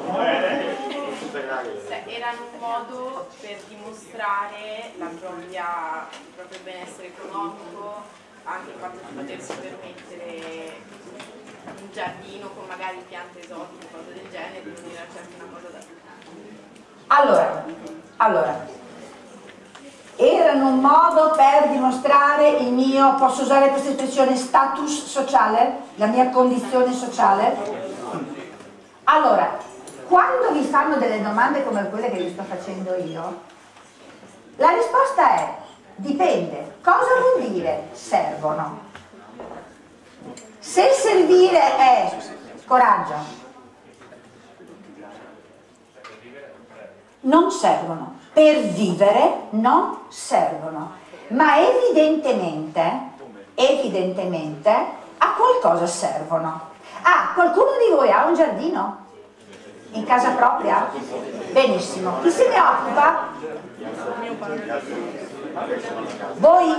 Era un modo per dimostrare la propria, il proprio benessere economico, anche il fatto di potersi permettere un giardino con magari piante esotiche, cose del genere, quindi era certo una cosa da Allora, allora, erano un modo per dimostrare il mio, posso usare questa espressione, status sociale, la mia condizione sociale? Allora, quando vi fanno delle domande come quelle che vi sto facendo io, la risposta è dipende. Cosa vuol dire servono? Se il servire è coraggio, non servono. Per vivere non servono, ma evidentemente, evidentemente a qualcosa servono. Ah, qualcuno di voi ha un giardino? In casa propria? Benissimo. Chi se ne occupa? Voi?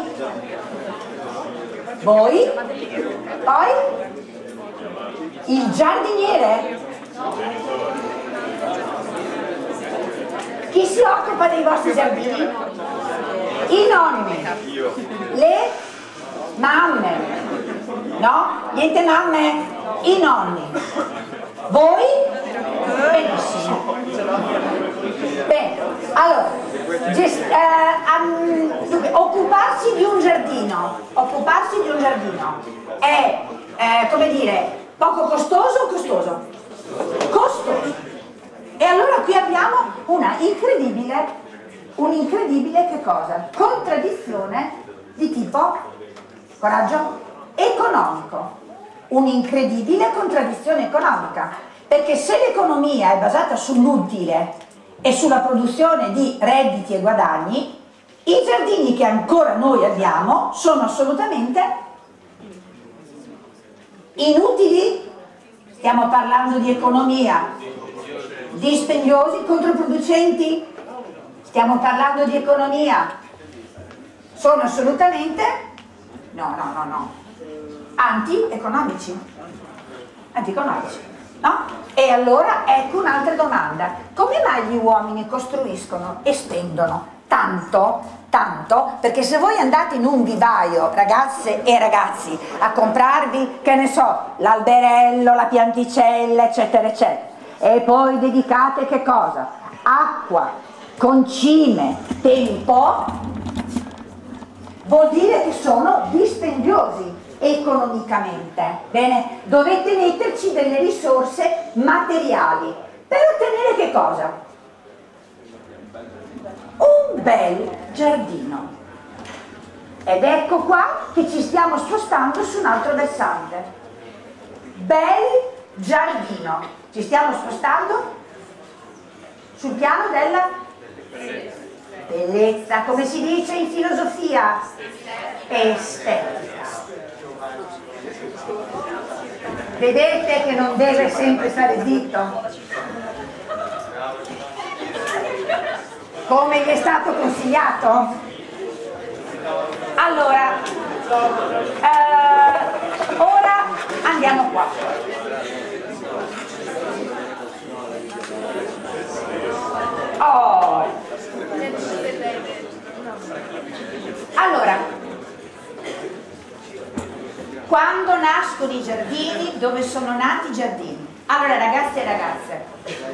Voi? Poi? Il giardiniere? Chi si occupa dei vostri giardini? I nonni? Le mamme? No? Niente mamme? I nonni? Voi? Benissimo. Bene, allora, gest- eh, um, occuparsi di un giardino, occuparsi di un giardino è, eh, come dire, poco costoso o costoso? Costoso. E allora qui abbiamo una incredibile, un'incredibile che cosa? Contraddizione di tipo, coraggio, economico. Un'incredibile contraddizione economica, perché se l'economia è basata sull'utile e sulla produzione di redditi e guadagni, i giardini che ancora noi abbiamo sono assolutamente inutili. Stiamo parlando di economia, dispendiosi, controproducenti, stiamo parlando di economia, sono assolutamente no, no, no, no anti-economici, anti-economici, no? E allora ecco un'altra domanda: come mai gli uomini costruiscono e spendono tanto, tanto? Perché se voi andate in un vivaio, ragazze e ragazzi, a comprarvi, che ne so, l'alberello, la pianticella, eccetera, eccetera, e poi dedicate che cosa? Acqua, concime, tempo, vuol dire che sono dispendiosi economicamente. Bene, dovete metterci delle risorse materiali per ottenere che cosa? Un bel giardino. Ed ecco qua che ci stiamo spostando su un altro versante. Bel giardino. Ci stiamo spostando sul piano della bellezza, come si dice in filosofia, estetica. Vedete che non deve sempre stare zitto? Come gli è stato consigliato? Allora, eh, ora andiamo qua. Oh. Allora, quando nascono i giardini, dove sono nati i giardini? Allora, ragazzi e ragazze,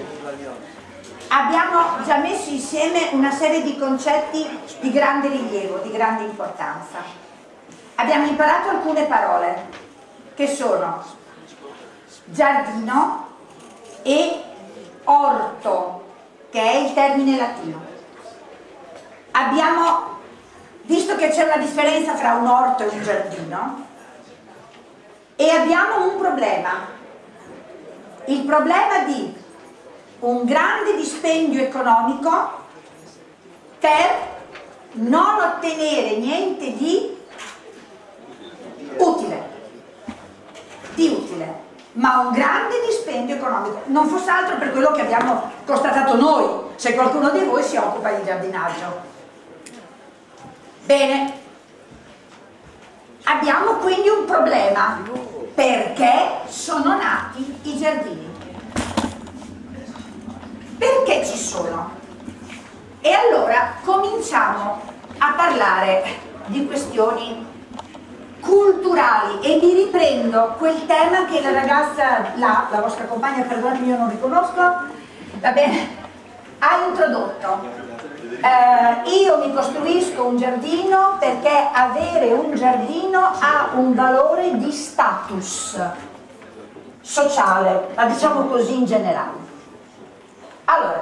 abbiamo già messo insieme una serie di concetti di grande rilievo, di grande importanza. Abbiamo imparato alcune parole che sono giardino e orto, che è il termine latino. Abbiamo visto che c'è una differenza tra un orto e un giardino e abbiamo un problema, il problema di un grande dispendio economico per non ottenere niente di utile, di utile. ma un grande dispendio economico, non fosse altro per quello che abbiamo constatato noi, se qualcuno di voi si occupa di giardinaggio. Bene, abbiamo quindi un problema, perché sono nati i giardini? Perché ci sono? E allora cominciamo a parlare di questioni culturali e mi riprendo quel tema che la ragazza, la, la vostra compagna, perdonatemi io non riconosco, va bene, ha introdotto. Eh, io mi costruisco un giardino perché avere un giardino ha un valore di status sociale, la diciamo così in generale. Allora,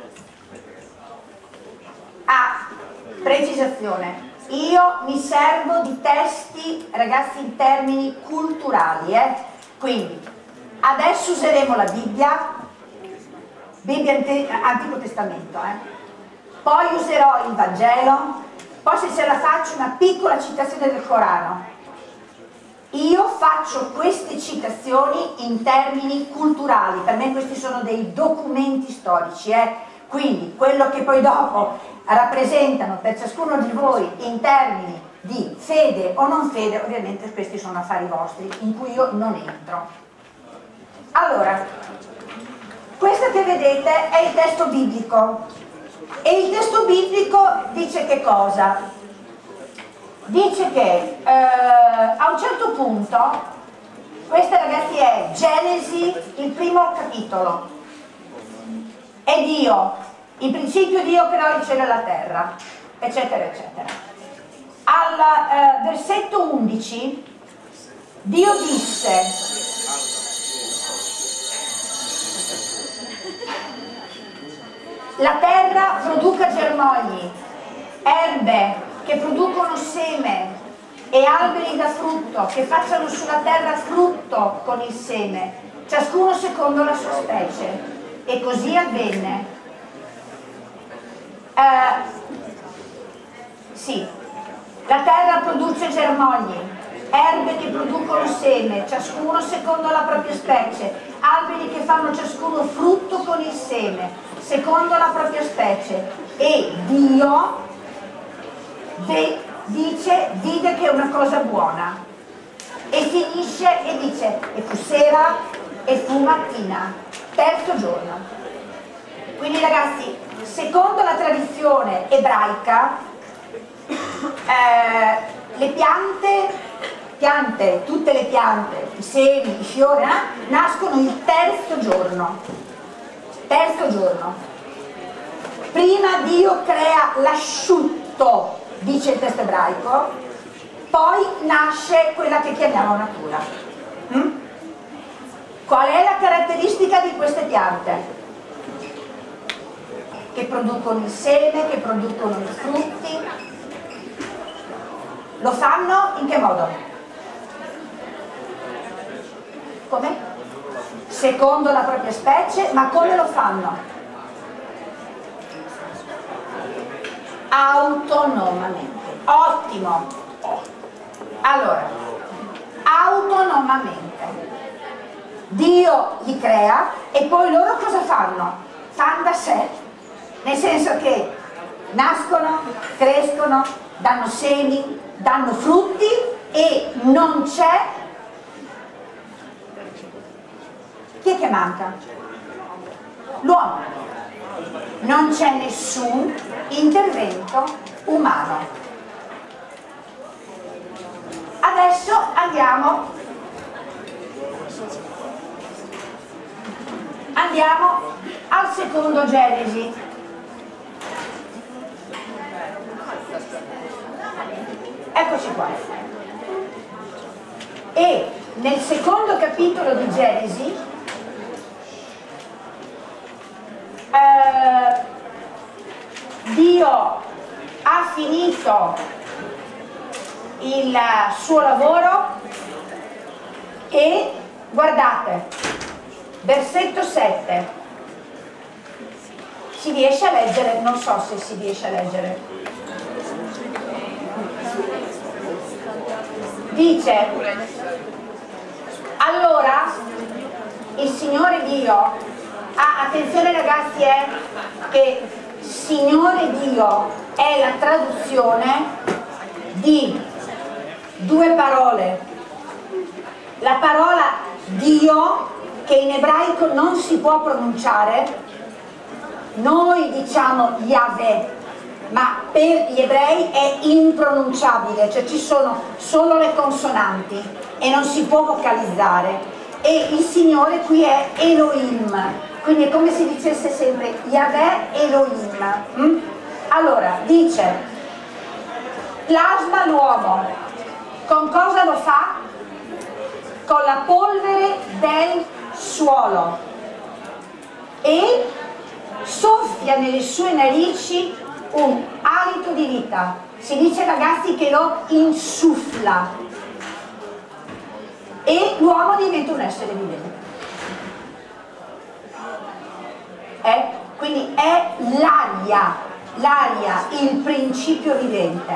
a precisazione, io mi servo di testi, ragazzi, in termini culturali, eh? Quindi adesso useremo la Bibbia, Bibbia Ante- Antico Testamento, eh? Poi userò il Vangelo, poi se ce la faccio una piccola citazione del Corano. Io faccio queste citazioni in termini culturali, per me questi sono dei documenti storici, eh? Quindi quello che poi dopo rappresentano per ciascuno di voi in termini di fede o non fede, ovviamente questi sono affari vostri, in cui io non entro. Allora, questo che vedete è il testo biblico. E il testo biblico dice che cosa? Dice che eh, a un certo punto, questa ragazzi è Genesi, il primo capitolo, è Dio, in principio Dio creò il cielo e la terra, eccetera, eccetera. Al eh, versetto undici, Dio disse: la terra produca germogli, erbe che producono seme e alberi da frutto che facciano sulla terra frutto con il seme, ciascuno secondo la sua specie. E così avvenne. Eh, sì, la terra produce germogli, erbe che producono seme, ciascuno secondo la propria specie, alberi che fanno ciascuno frutto con il seme, secondo la propria specie. E Dio ve, dice, vide che è una cosa buona. E finisce e dice: e fu sera e fu mattina, terzo giorno. Quindi ragazzi, secondo la tradizione ebraica, eh, le piante, piante, tutte le piante, i semi, i fiori, eh, nascono il terzo giorno. Terzo giorno. Prima Dio crea l'asciutto, dice il testo ebraico, poi nasce quella che chiamiamo natura. Mm? Qual è la caratteristica di queste piante? Che producono il seme, che producono i frutti. Lo fanno in che modo? Come? Secondo la propria specie, ma come lo fanno? Autonomamente. Ottimo. Allora, autonomamente. Dio li crea e poi loro cosa fanno? Fanno da sé, nel senso che nascono, crescono, danno semi, danno frutti e non c'è. Chi è che manca? L'uomo. Non c'è nessun intervento umano. Adesso andiamo andiamo al secondo Genesi. Eccoci qua. E nel secondo capitolo di Genesi eh, Dio ha finito il suo lavoro e guardate, versetto sette, si riesce a leggere? Non so se si riesce a leggere. Dice: allora Signore Dio, ah, attenzione ragazzi, è che Signore Dio è la traduzione di due parole. La parola Dio, che in ebraico non si può pronunciare, noi diciamo Yahweh, ma per gli ebrei è impronunciabile, cioè ci sono solo le consonanti e non si può vocalizzare. E il Signore qui è Elohim, quindi è come se dicesse sempre Yahweh Elohim. Mm? Allora, dice, plasma l'uomo, con cosa lo fa? Con la polvere del suolo e soffia nelle sue narici un alito di vita. Si dice ragazzi che lo insuffla e l'uomo diventa un essere vivente. Eh? Quindi è l'aria, l'aria, il principio vivente.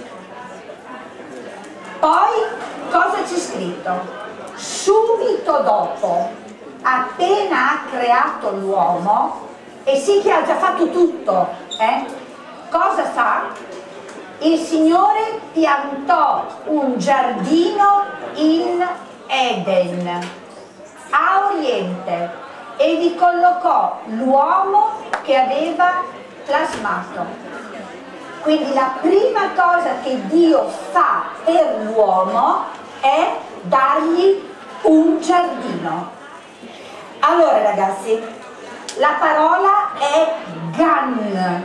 Poi cosa c'è scritto? Subito dopo, appena ha creato l'uomo, e sì che ha già fatto tutto, eh? Cosa fa? Il Signore piantò un giardino in Eden, a oriente, e vi collocò l'uomo che aveva plasmato. Quindi la prima cosa che Dio fa per l'uomo è dargli un giardino. Allora ragazzi, la parola è Gan,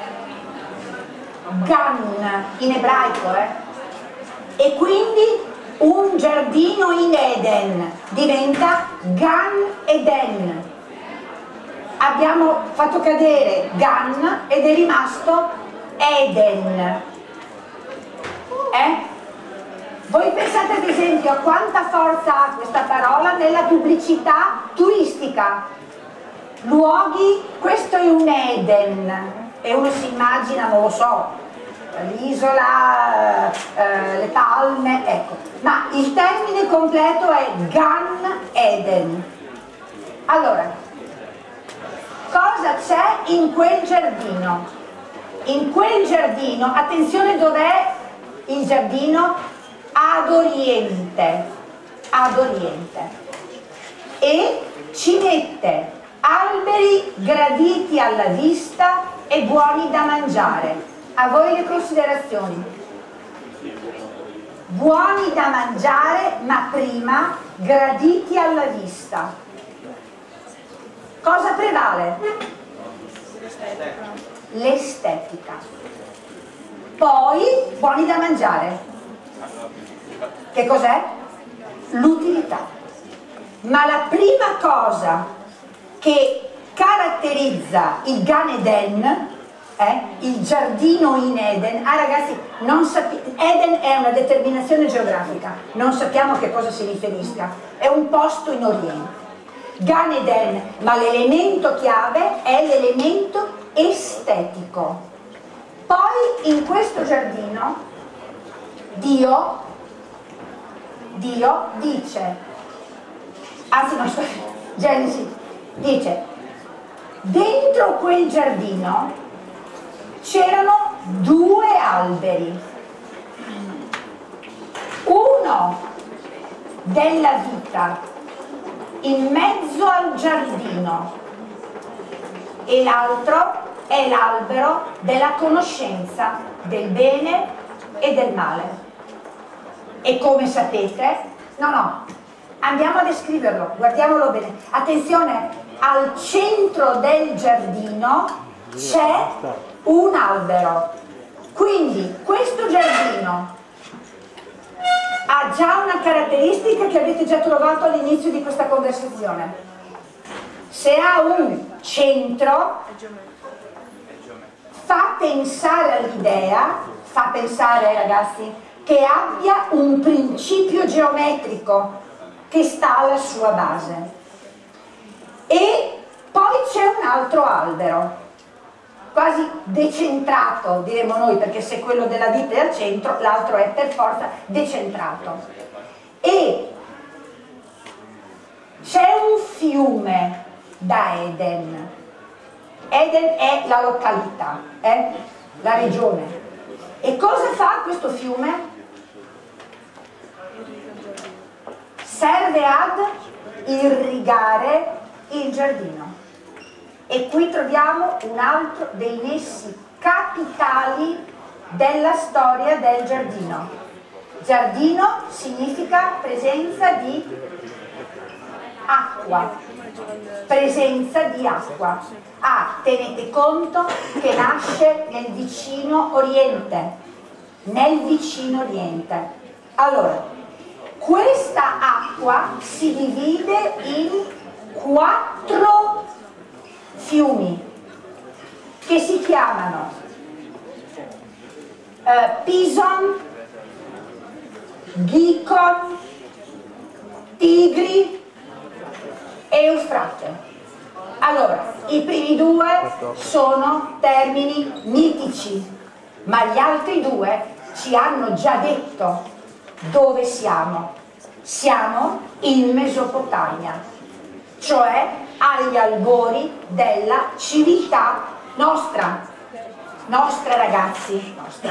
Gan in ebraico, eh? E quindi un giardino in Eden diventa Gan Eden. Abbiamo fatto cadere Gan ed è rimasto Eden. Eh? Voi pensate ad esempio a quanta forza ha questa parola nella pubblicità turistica. Luoghi, questo è un Eden, e uno si immagina, non lo so, l'isola, eh, le palme, ecco. Ma il termine completo è Gan Eden. Allora, cosa c'è in quel giardino? In quel giardino, attenzione, dov'è il giardino? Ad oriente, ad oriente, e ci mette alberi graditi alla vista e buoni da mangiare. A voi le considerazioni. Buoni da mangiare, ma prima graditi alla vista. Cosa prevale? L'estetica. Poi buoni da mangiare. Che cos'è? L'utilità. Ma la prima cosa che caratterizza il Gan Eden, eh, il giardino in Eden, ah ragazzi, non Eden è una determinazione geografica, non sappiamo a che cosa si riferisca, è un posto in Oriente. Gan Eden, ma l'elemento chiave è l'elemento estetico. Poi in questo giardino Dio Dio dice, anzi no, Genesi dice, dentro quel giardino c'erano due alberi, uno della vita in mezzo al giardino e l'altro è l'albero della conoscenza del bene e del male. E come sapete, no no, andiamo a descriverlo, guardiamolo bene. Attenzione, al centro del giardino c'è un albero. Quindi questo giardino ha già una caratteristica che avete già trovato all'inizio di questa conversazione. Se ha un centro, fa pensare all'idea, fa pensare ragazzi, che abbia un principio geometrico che sta alla sua base. E poi c'è un altro albero, quasi decentrato, diremmo noi, perché se quello della vita è al centro, l'altro è per forza decentrato. E c'è un fiume da Eden. Eden è la località, eh? La regione. E cosa fa questo fiume? Serve ad irrigare il giardino. E qui troviamo un altro dei nessi capitali della storia del giardino. Giardino significa presenza di acqua, presenza di acqua. Ah, tenete conto che nasce nel vicino Oriente, nel vicino Oriente. Allora, questa acqua si divide in quattro fiumi che si chiamano eh, Pison, Gihon, Tigri e Eufrate. Allora, i primi due sono termini mitici, ma gli altri due ci hanno già detto dove siamo. Siamo in Mesopotamia, cioè agli albori della civiltà nostra, nostra ragazzi, nostra.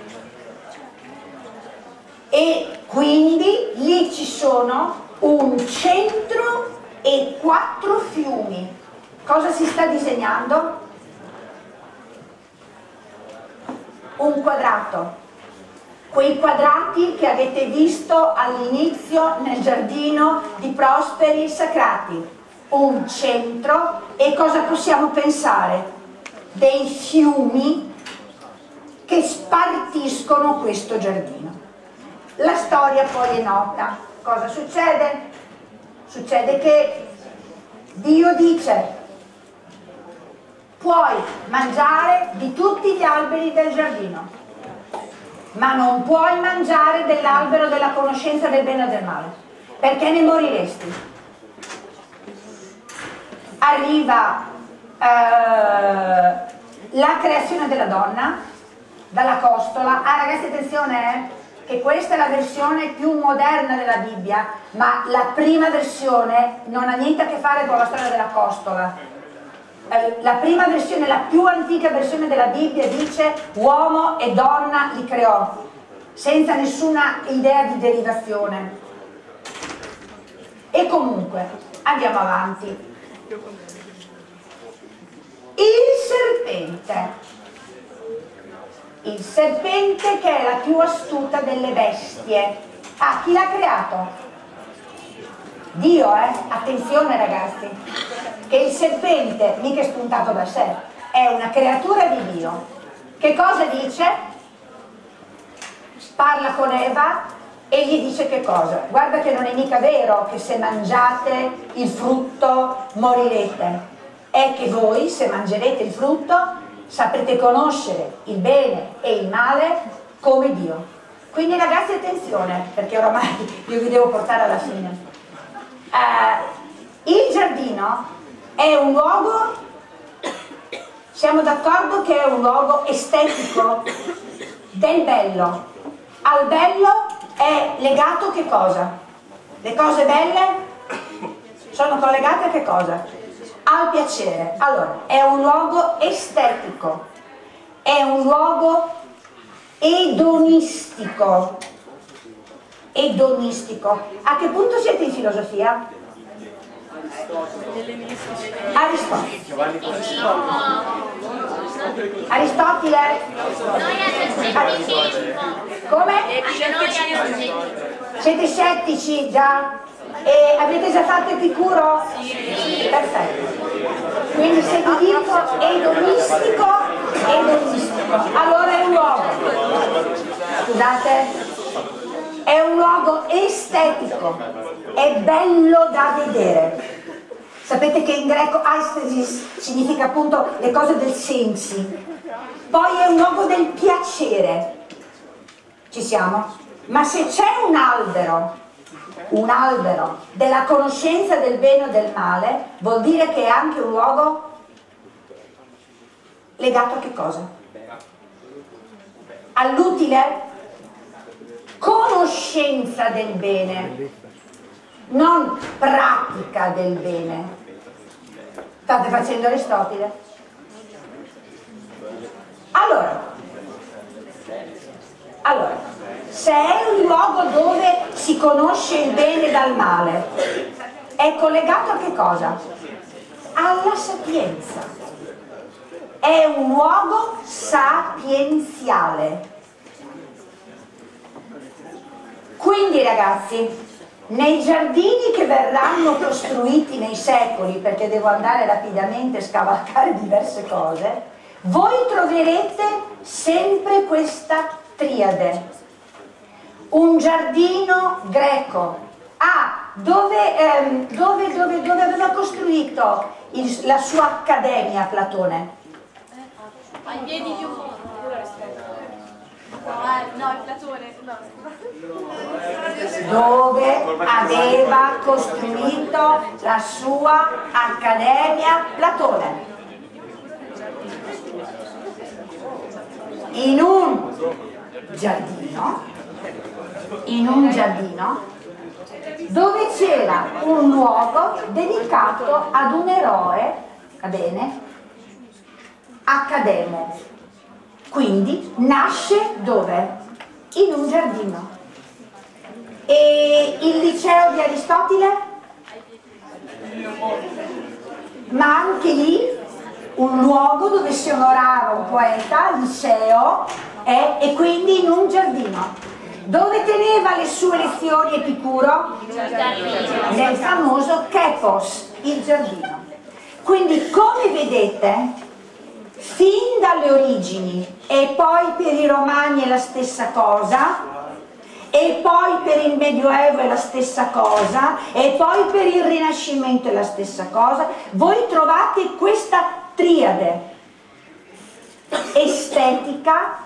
E quindi lì ci sono un centro e quattro fiumi. Cosa si sta disegnando? Un quadrato. Quei quadrati che avete visto all'inizio nel giardino di Prosperi Sacrati. Un centro e cosa possiamo pensare? Dei fiumi che spartiscono questo giardino. La storia poi è nota. Cosa succede? Succede che Dio dice: puoi mangiare di tutti gli alberi del giardino, ma non puoi mangiare dell'albero della conoscenza del bene e del male, perché ne moriresti. Arriva eh, la creazione della donna dalla costola. Ah ragazzi, attenzione, eh, che questa è la versione più moderna della Bibbia, ma la prima versione non ha niente a che fare con la storia della costola. La prima versione, la più antica versione della Bibbia dice uomo e donna li creò, senza nessuna idea di derivazione. E comunque, andiamo avanti. Il serpente. Il serpente che è la più astuta delle bestie. Ah, chi l'ha creato? Dio, eh? Attenzione ragazzi, che il serpente mica è spuntato da sé, è una creatura di Dio. Che cosa dice? Parla con Eva e gli dice che cosa? Guarda che non è mica vero che se mangiate il frutto morirete, è che voi se mangerete il frutto saprete conoscere il bene e il male come Dio. Quindi ragazzi attenzione, perché oramai io vi devo portare alla fine. Uh, il giardino è un luogo, siamo d'accordo che è un luogo estetico del bello. Al bello è legato che cosa? Le cose belle sono collegate a che cosa? Al piacere. Allora, è un luogo estetico, è un luogo edonistico. Edonistico. A che punto siete in filosofia? Aristotele. Aristotele? Come? Siete scettici già? E avete già fatto Epicuro? Sì. Perfetto. Quindi se ti dico edonistico, edonistico. Allora è un luogo. Scusate? È un luogo estetico, è bello da vedere. Sapete che in greco aesthesis significa appunto le cose del sensi. Poi è un luogo del piacere. Ci siamo? Ma se c'è un albero, un albero della conoscenza del bene o del male, vuol dire che è anche un luogo legato a che cosa? All'utile? Conoscenza del bene. non pratica del bene. State facendo Aristotele? Allora, allora, se è un luogo dove si conosce il bene dal male, è collegato a che cosa? Alla sapienza. È un luogo sapienziale. Quindi ragazzi, nei giardini che verranno costruiti nei secoli, perché devo andare rapidamente a scavalcare diverse cose, voi troverete sempre questa triade. Un giardino greco. Ah, dove, ehm, dove, dove, dove aveva costruito il, la sua accademia Platone? Ai piedi di un No, eh, no, è Platone. No. Dove aveva costruito la sua accademia Platone? In un giardino, in un giardino dove c'era un luogo dedicato ad un eroe, va bene, Accademo. Quindi nasce dove? In un giardino. E il liceo di Aristotele? Ma anche lì un luogo dove si onorava un poeta, liceo, eh, e quindi in un giardino. Dove teneva le sue lezioni Epicuro? Nel famoso Kepos, il giardino. Quindi come vedete, fin dalle origini, e poi per i romani è la stessa cosa, e poi per il Medioevo è la stessa cosa, e poi per il Rinascimento è la stessa cosa, voi trovate questa triade: estetica,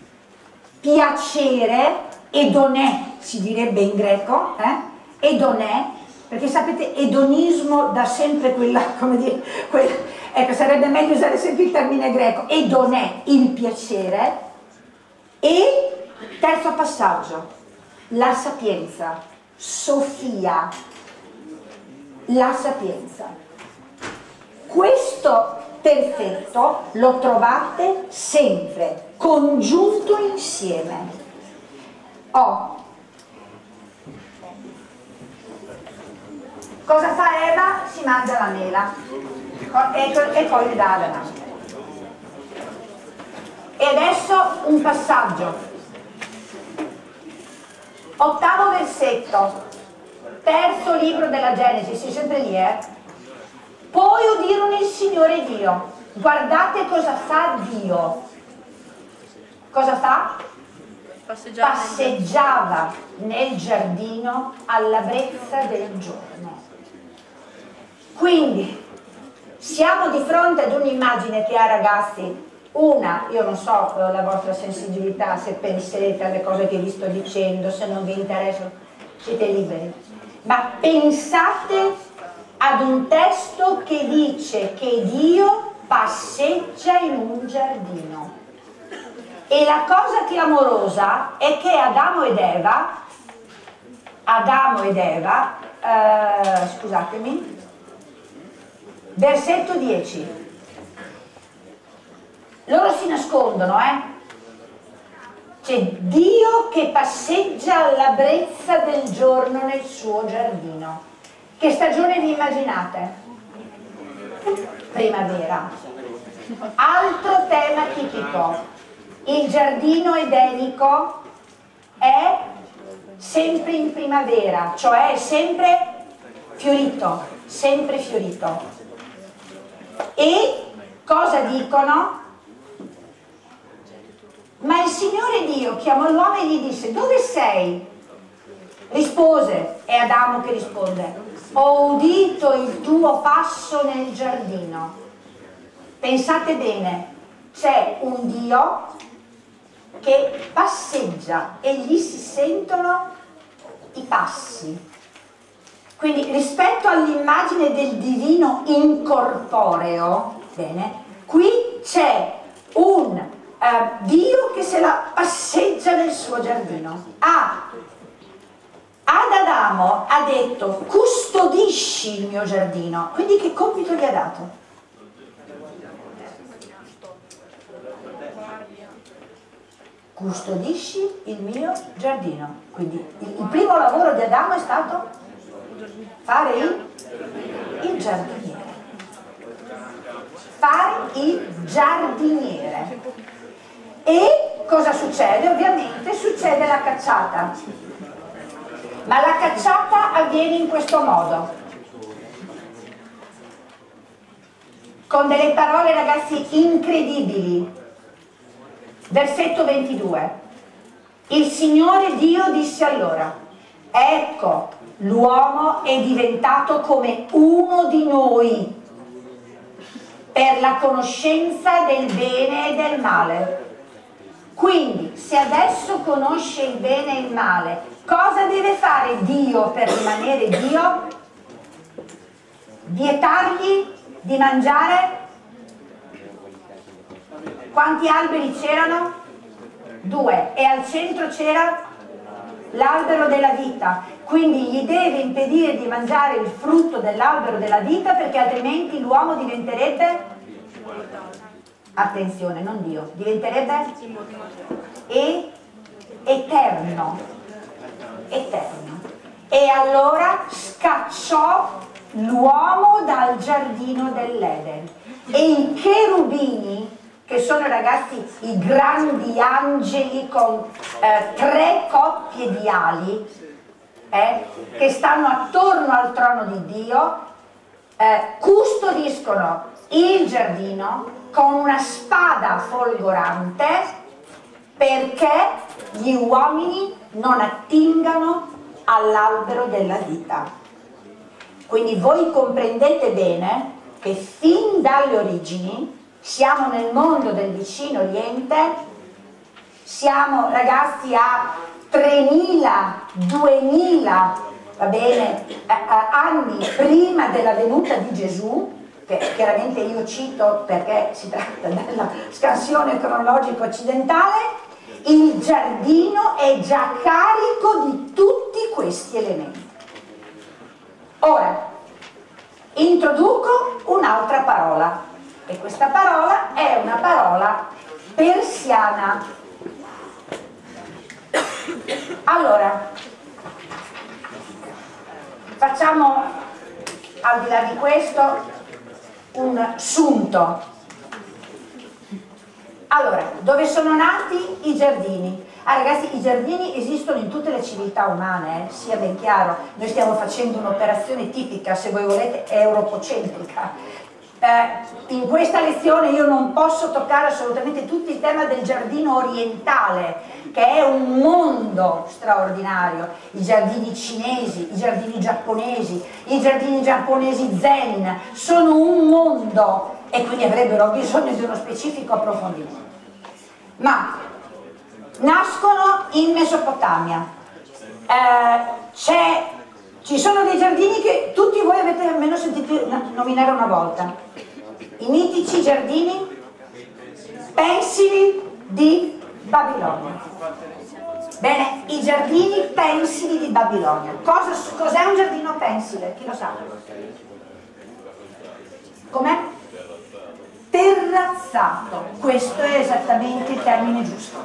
piacere, edonè si direbbe in greco, eh? edonè, perché sapete edonismo dà sempre quella, come dire, quella, ecco, sarebbe meglio usare sempre il termine greco, edonè, il piacere, e terzo passaggio, la sapienza, Sofia, la sapienza. Questo perfetto lo trovate sempre congiunto insieme. Oh. Cosa fa Eva? Si mangia la mela e, e poi le dà ad Adamo. E adesso un passaggio. Ottavo versetto, terzo libro della Genesi, si sempre lì, eh? Poi udirono il Signore Dio. Guardate cosa fa Dio. Cosa fa? Passeggiava, Passeggiava nel giardino alla brezza del giorno. Quindi siamo di fronte ad un'immagine che ha, ragazzi, una, io non so la vostra sensibilità, se penserete alle cose che vi sto dicendo, se non vi interessano, siete liberi, ma pensate ad un testo che dice che Dio passeggia in un giardino. E la cosa clamorosa è che Adamo ed Eva, Adamo ed Eva, eh, scusatemi, versetto dieci, loro si nascondono, eh? C'è Dio che passeggia alla brezza del giorno nel suo giardino. Che stagione vi immaginate? Primavera. Altro tema tipico. Il giardino edenico è sempre in primavera, cioè è sempre fiorito, sempre fiorito. E cosa dicono? Ma il Signore Dio chiamò l'uomo e gli disse: dove sei? Rispose, è Adamo che risponde: ho udito il tuo passo nel giardino. Pensate bene, c'è un Dio che passeggia e gli si sentono i passi. Quindi rispetto all'immagine del divino incorporeo, bene, qui c'è un uh, Dio che se la passeggia nel suo giardino. Ha Ad Adamo ha detto custodisci il mio giardino, quindi che compito gli ha dato? Custodisci il mio giardino, quindi il, il primo lavoro di Adamo è stato fare il, il giardiniere, fare il giardiniere. E cosa succede? Ovviamente succede la cacciata, ma la cacciata avviene in questo modo, con delle parole, ragazzi, incredibili. Versetto ventidue: il Signore Dio disse allora: ecco, l'uomo è diventato come uno di noi per la conoscenza del bene e del male. Quindi, se adesso conosce il bene e il male, cosa deve fare Dio per rimanere Dio? Vietargli di mangiare? Quanti alberi c'erano? Due. E al centro c'era l'albero della vita. Quindi gli deve impedire di mangiare il frutto dell'albero della vita, perché altrimenti l'uomo diventerebbe, attenzione, non Dio, diventerebbe e eterno. Eterno. E allora scacciò l'uomo dal giardino dell'Eden. E i cherubini, che sono, ragazzi, i grandi angeli con eh, tre coppie di ali, eh, che stanno attorno al trono di Dio, eh, custodiscono il giardino con una spada folgorante, perché gli uomini non attingano all'albero della vita. Quindi voi comprendete bene che fin dalle origini siamo nel mondo del vicino Oriente, siamo, ragazzi, a tremila, duemila, va bene, eh, anni prima della venuta di Gesù, che chiaramente io cito perché si tratta della scansione cronologica occidentale. Il giardino è già carico di tutti questi elementi. Ora, introduco un'altra parola. E questa parola è una parola persiana. Allora, facciamo, al di là di questo, un sunto. Allora, dove sono nati i giardini? Ah, ragazzi, i giardini esistono in tutte le civiltà umane, eh? Sia ben chiaro. Noi stiamo facendo un'operazione tipica, se voi volete, europocentrica. Eh, in questa lezione io non posso toccare assolutamente tutto il tema del giardino orientale, che è un mondo straordinario. I giardini cinesi, i giardini giapponesi, i giardini giapponesi zen sono un mondo, e quindi avrebbero bisogno di uno specifico approfondimento. Ma nascono in Mesopotamia. Eh, c'è Ci sono dei giardini che tutti voi avete almeno sentito nominare una volta. I mitici giardini pensili di Babilonia. Bene, i giardini pensili di Babilonia. Cosa, cos'è un giardino pensile? Chi lo sa? Com'è? Terrazzato. Questo è esattamente il termine giusto.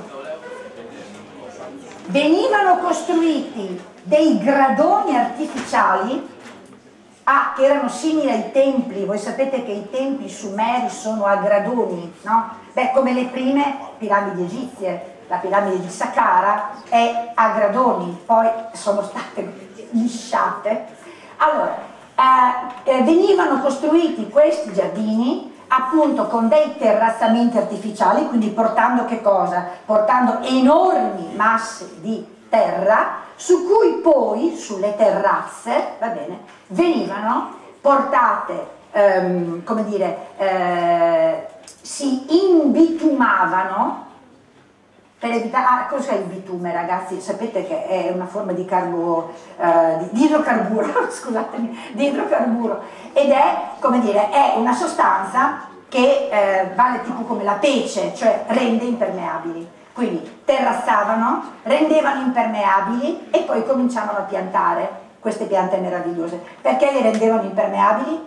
Venivano costruiti dei gradoni artificiali, ah, che erano simili ai templi. Voi sapete che i templi sumeri sono a gradoni, no? Beh, come le prime piramidi egizie, la piramide di Saqqara è a gradoni, poi sono state lisciate. Allora, eh, eh, venivano costruiti questi giardini appunto con dei terrazzamenti artificiali, quindi portando che cosa? Portando enormi masse di terra, su cui poi, sulle terrazze, va bene, venivano portate, ehm, come dire, eh, si imbitumavano, per evitare, ah, cos'è il bitume, ragazzi? Sapete che è una forma di carbo, eh, di, di idrocarburo, scusatemi, di idrocarburo, ed è, come dire, è una sostanza che eh, vale tipo come la pece, cioè rende impermeabili. Quindi terrassavano, rendevano impermeabili e poi cominciavano a piantare queste piante meravigliose. Perché le rendevano impermeabili?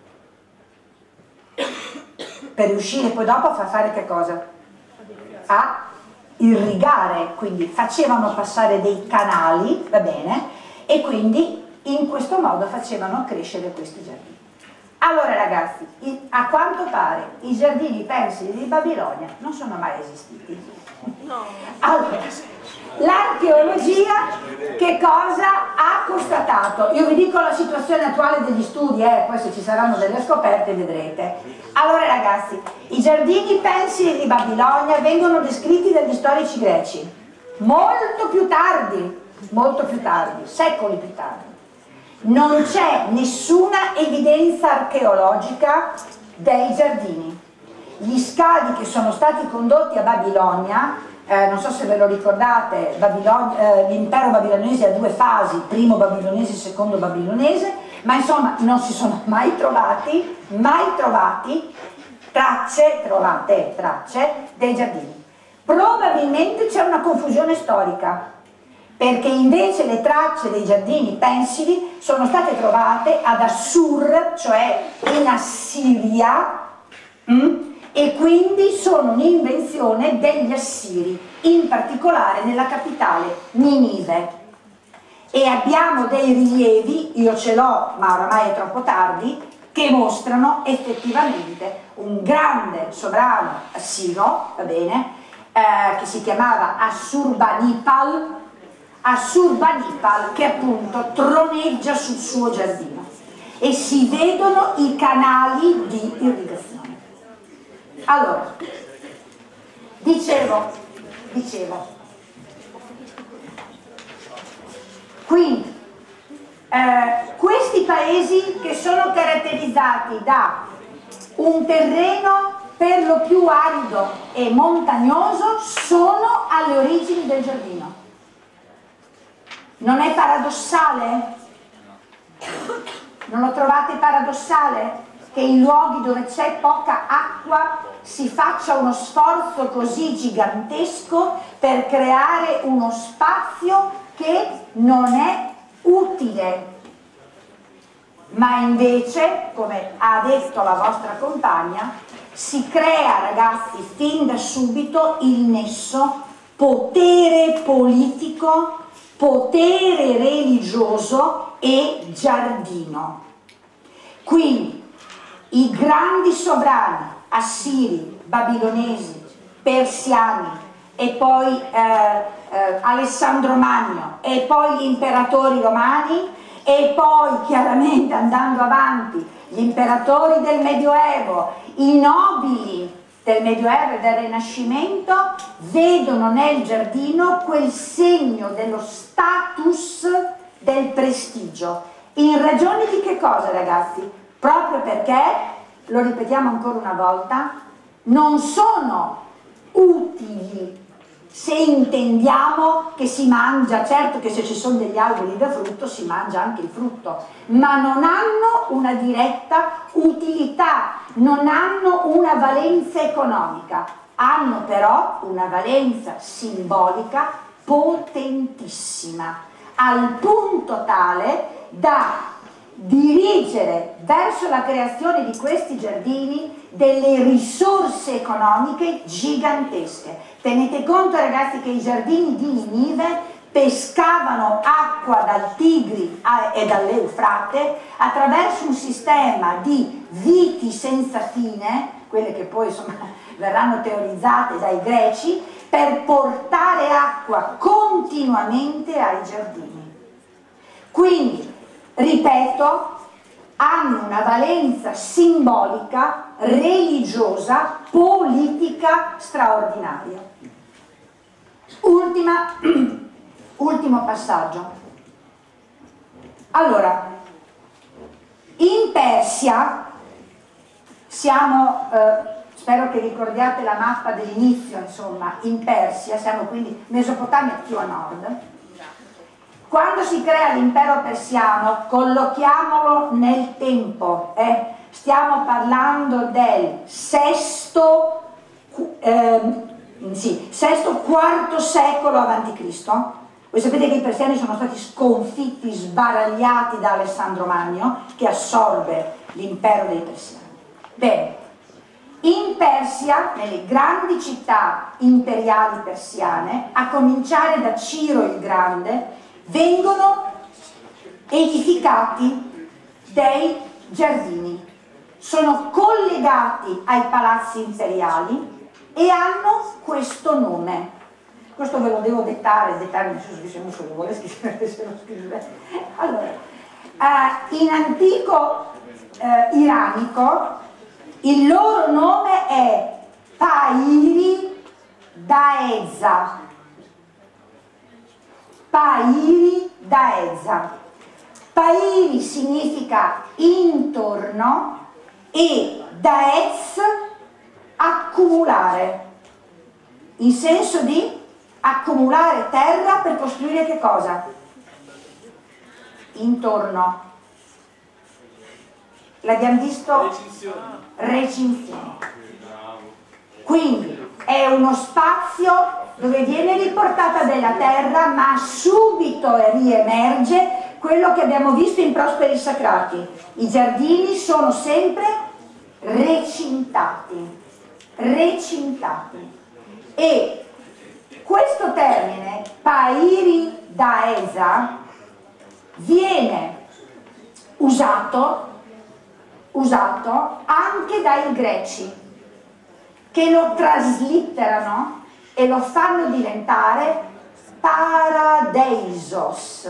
Per riuscire poi dopo a far fare che cosa? A irrigare, quindi facevano passare dei canali, va bene, e quindi in questo modo facevano crescere questi giardini. Allora ragazzi, a quanto pare i giardini pensili di Babilonia non sono mai esistiti. No. Allora, l'archeologia che cosa ha constatato? Io vi dico la situazione attuale degli studi, eh, poi se ci saranno delle scoperte vedrete. Allora ragazzi, i giardini pensili di Babilonia vengono descritti dagli storici greci molto più tardi, molto più tardi, secoli più tardi. Non c'è nessuna evidenza archeologica dei giardini. Gli scavi che sono stati condotti a Babilonia, eh, non so se ve lo ricordate, eh, l'impero babilonese ha due fasi, primo babilonese e secondo babilonese, ma insomma non si sono mai trovati, mai trovati tracce, trovate tracce dei giardini. Probabilmente c'è una confusione storica, perché invece le tracce dei giardini pensili sono state trovate ad Assur, cioè in Assiria, mm? e quindi sono un'invenzione degli Assiri, in particolare nella capitale Ninive. E abbiamo dei rilievi, io ce l'ho ma oramai è troppo tardi, che mostrano effettivamente un grande sovrano assiro, va bene, eh, che si chiamava Assurbanipal, Assurbanipal, che appunto troneggia sul suo giardino e si vedono i canali di irrigazione. Allora, dicevo, dicevo, quindi eh, questi paesi che sono caratterizzati da un terreno per lo più arido e montagnoso sono alle origini del giardino. Non è paradossale? Non lo trovate paradossale? Che in luoghi dove c'è poca acqua si faccia uno sforzo così gigantesco per creare uno spazio che non è utile, ma invece, come ha detto la vostra compagna, si crea, ragazzi, fin da subito il nesso potere politico, potere religioso e giardino. Quindi i grandi sovrani assiri, babilonesi, persiani e poi eh, eh, Alessandro Magno e poi gli imperatori romani e poi chiaramente andando avanti gli imperatori del Medioevo, i nobili del Medioevo e del Rinascimento vedono nel giardino quel segno dello status, del prestigio. In ragione di che cosa, ragazzi? Proprio perché, lo ripetiamo ancora una volta, non sono utili se intendiamo che si mangia, certo che se ci sono degli alberi da frutto si mangia anche il frutto, ma non hanno una diretta utilità, non hanno una valenza economica, hanno però una valenza simbolica potentissima, al punto tale da dirigere verso la creazione di questi giardini delle risorse economiche gigantesche. Tenete conto, ragazzi, che i giardini di Ninive pescavano acqua dal Tigri e dall'Eufrate attraverso un sistema di viti senza fine, quelle che poi insomma verranno teorizzate dai greci, per portare acqua continuamente ai giardini. Quindi, ripeto, hanno una valenza simbolica, religiosa, politica straordinaria. Ultima, ultimo passaggio. Allora, in Persia siamo, eh, spero che ricordiate la mappa dell'inizio, insomma, in Persia, siamo quindi Mesopotamia più a nord. Quando si crea l'impero persiano, collochiamolo nel tempo, eh? Stiamo parlando del sesto, eh, sì, sesto quarto secolo avanti Cristo. Voi sapete che i persiani sono stati sconfitti, sbaragliati da Alessandro Magno, che assorbe l'impero dei persiani. Bene, in Persia, nelle grandi città imperiali persiane, a cominciare da Ciro il Grande, vengono edificati dei giardini. Sono collegati ai palazzi imperiali e hanno questo nome. Questo ve lo devo dettare, dettare nel senso che se uno se lo vuole scrivere, se lo scrive. Allora, eh, in antico eh, iranico il loro nome è Pairi Daeza. Pairi Daeza. Pairi significa intorno e Daez accumulare, in senso di accumulare terra per costruire che cosa? Intorno. L'abbiamo visto? Recinzione. Quindi è uno spazio dove viene riportata della terra, ma subito riemerge quello che abbiamo visto in Prosperi Sacrati. I giardini sono sempre recintati, recintati. E questo termine, Pairi Daeza, viene usato, usato anche dai greci, che lo traslitterano e lo fanno diventare Paradeisos.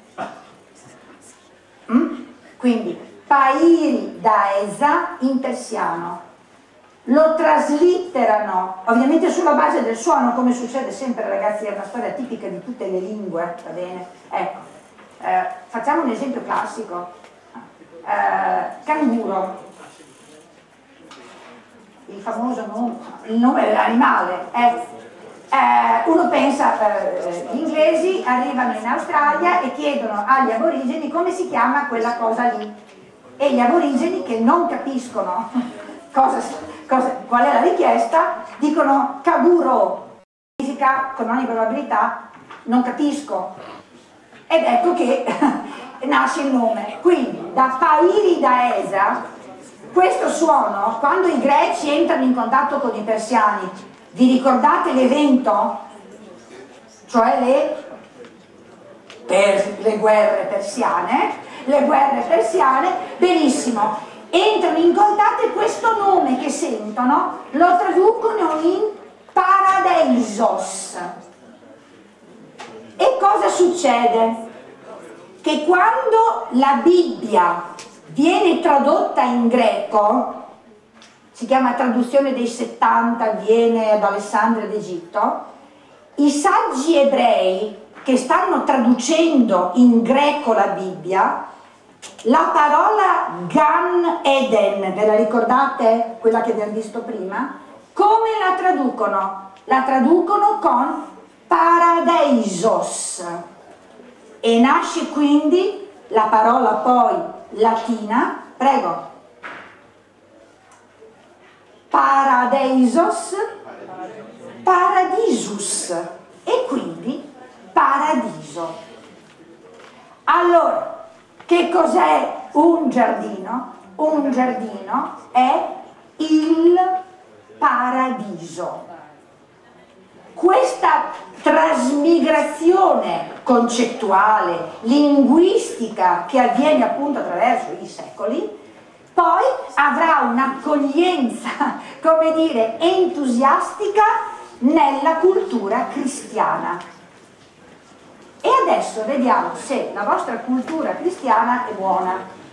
Mm? Quindi Pairi Daeza in persiano. Lo traslitterano ovviamente sulla base del suono, come succede sempre, ragazzi, è una storia tipica di tutte le lingue, va bene? Ecco, eh, facciamo un esempio classico. Eh, canguro, il famoso nome, il nome dell'animale. Eh, eh, uno pensa, eh, gli inglesi arrivano in Australia e chiedono agli aborigeni come si chiama quella cosa lì, e gli aborigeni, che non capiscono cosa Cosa, qual è la richiesta, dicono Kaburo, significa con ogni probabilità non capisco, ed ecco che nasce il nome. Quindi da Pairi Daeza, questo suono, quando i greci entrano in contatto con i persiani, vi ricordate l'evento? Cioè le, per, le guerre persiane, le guerre persiane, benissimo. Entrano in contatto e questo nome che sentono lo traducono in Paradeisos. E cosa succede? Che quando la Bibbia viene tradotta in greco, si chiama traduzione dei settanta, viene ad Alessandria d'Egitto, i saggi ebrei che stanno traducendo in greco la Bibbia, la parola Gan Eden, ve la ricordate? Quella che abbiamo visto prima? Come la traducono? La traducono con Paradeisos. E nasce quindi la parola poi latina, prego, Paradeisos, Paradisus, e quindi paradiso. Allora, che cos'è un giardino? Un giardino è il paradiso. Questa trasmigrazione concettuale, linguistica, che avviene appunto attraverso i secoli, poi avrà un'accoglienza, come dire, entusiastica nella cultura cristiana. E adesso vediamo se la vostra cultura cristiana è buona.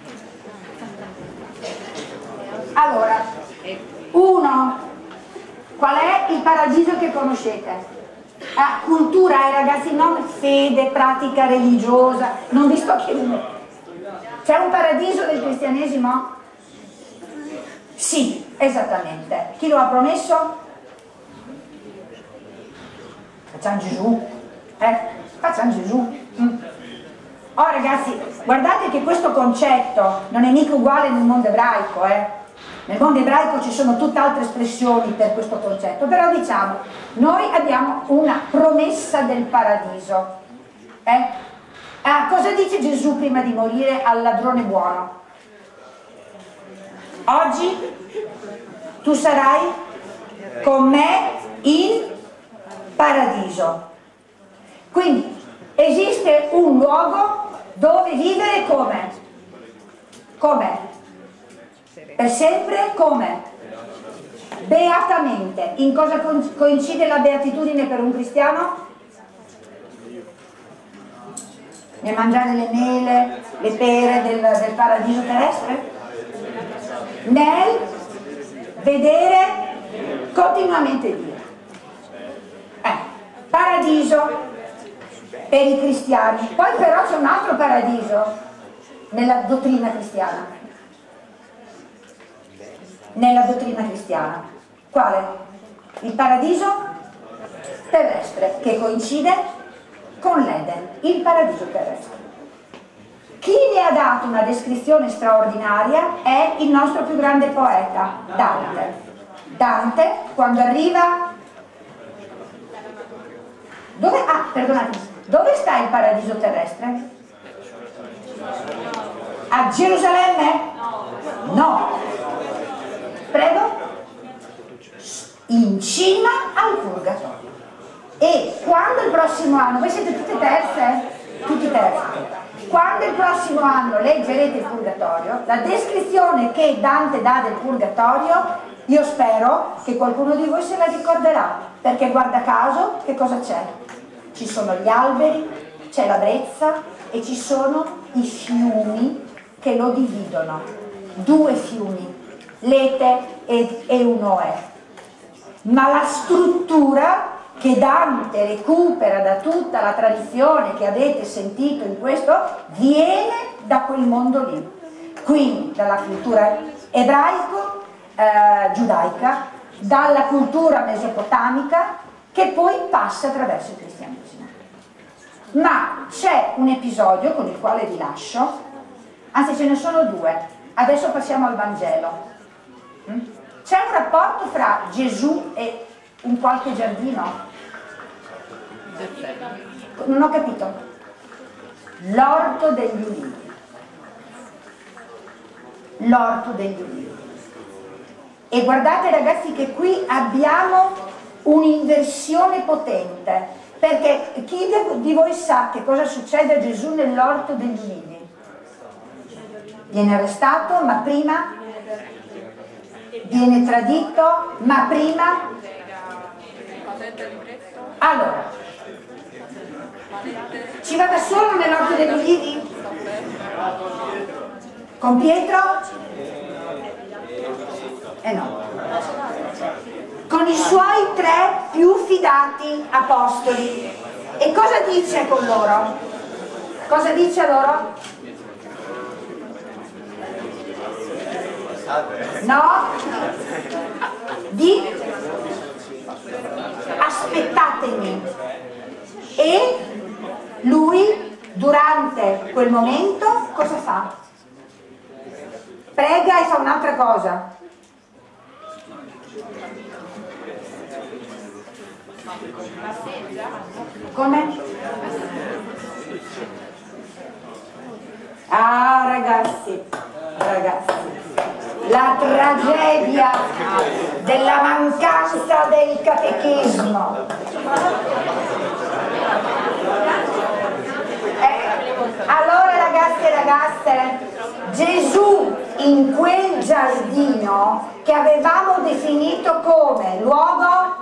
Allora, uno, qual è il paradiso che conoscete? Ah, cultura, eh, ragazzi, non fede, pratica religiosa, non vi sto chiedendo. C'è un paradiso del cristianesimo? Sì, esattamente. Chi lo ha promesso? Facciamo Gesù, eh? Facciamo Gesù. Mm. Oh ragazzi, guardate che questo concetto non è mica uguale nel mondo ebraico, eh? Nel mondo ebraico ci sono tutte altre espressioni per questo concetto, però diciamo, noi abbiamo una promessa del paradiso. Eh? Ah, cosa dice Gesù prima di morire al ladrone buono? Oggi tu sarai con me in paradiso. Quindi esiste un luogo dove vivere come? Come? Per sempre come? Beatamente. In cosa coincide la beatitudine per un cristiano? Nel mangiare le mele, le pere del, del paradiso terrestre? Nel vedere continuamente Dio. Eh, paradiso per i cristiani. Poi però c'è un altro paradiso nella dottrina cristiana. Nella dottrina cristiana. Quale? Il paradiso terrestre, che coincide con l'Eden, il paradiso terrestre. Chi ne ha dato una descrizione straordinaria è il nostro più grande poeta, Dante. Dante, quando arriva... Dove, ah, perdonatemi, dove sta il paradiso terrestre? A Gerusalemme? No. Prego? In cima al purgatorio. E quando il prossimo anno, voi siete tutte terze? Tutti terzi. Quando il prossimo anno leggerete il purgatorio, la descrizione che Dante dà del purgatorio, io spero che qualcuno di voi se la ricorderà, perché guarda caso che cosa c'è? Ci sono gli alberi, c'è la brezza e ci sono i fiumi che lo dividono, due fiumi, l'Ete ed Eunoe. Ma la struttura che Dante recupera da tutta la tradizione che avete sentito in questo viene da quel mondo lì, quindi dalla cultura ebraico, eh, giudaica, dalla cultura mesopotamica, che poi passa attraverso il cristianesimo. Ma c'è un episodio con il quale vi lascio, anzi ce ne sono due, adesso passiamo al Vangelo. C'è un rapporto fra Gesù e un qualche giardino? Non ho capito. L'orto degli ulivi. L'orto degli ulivi. E guardate ragazzi che qui abbiamo un'inversione potente, perché chi di voi sa che cosa succede a Gesù nell'orto degli ulivi? Viene arrestato, ma prima viene tradito, ma prima allora ci va da solo nell'orto degli ulivi? Con Pietro? Eh no. Con i suoi tre più fidati apostoli. E cosa dice con loro? Cosa dice a loro? No? Di? Aspettatemi. E lui durante quel momento cosa fa? Prega e fa un'altra cosa. Come? Ah ragazzi, ragazzi, la tragedia della mancanza del catechismo. Eh, allora ragazzi e ragazze, Gesù in quel giardino che avevamo definito come luogo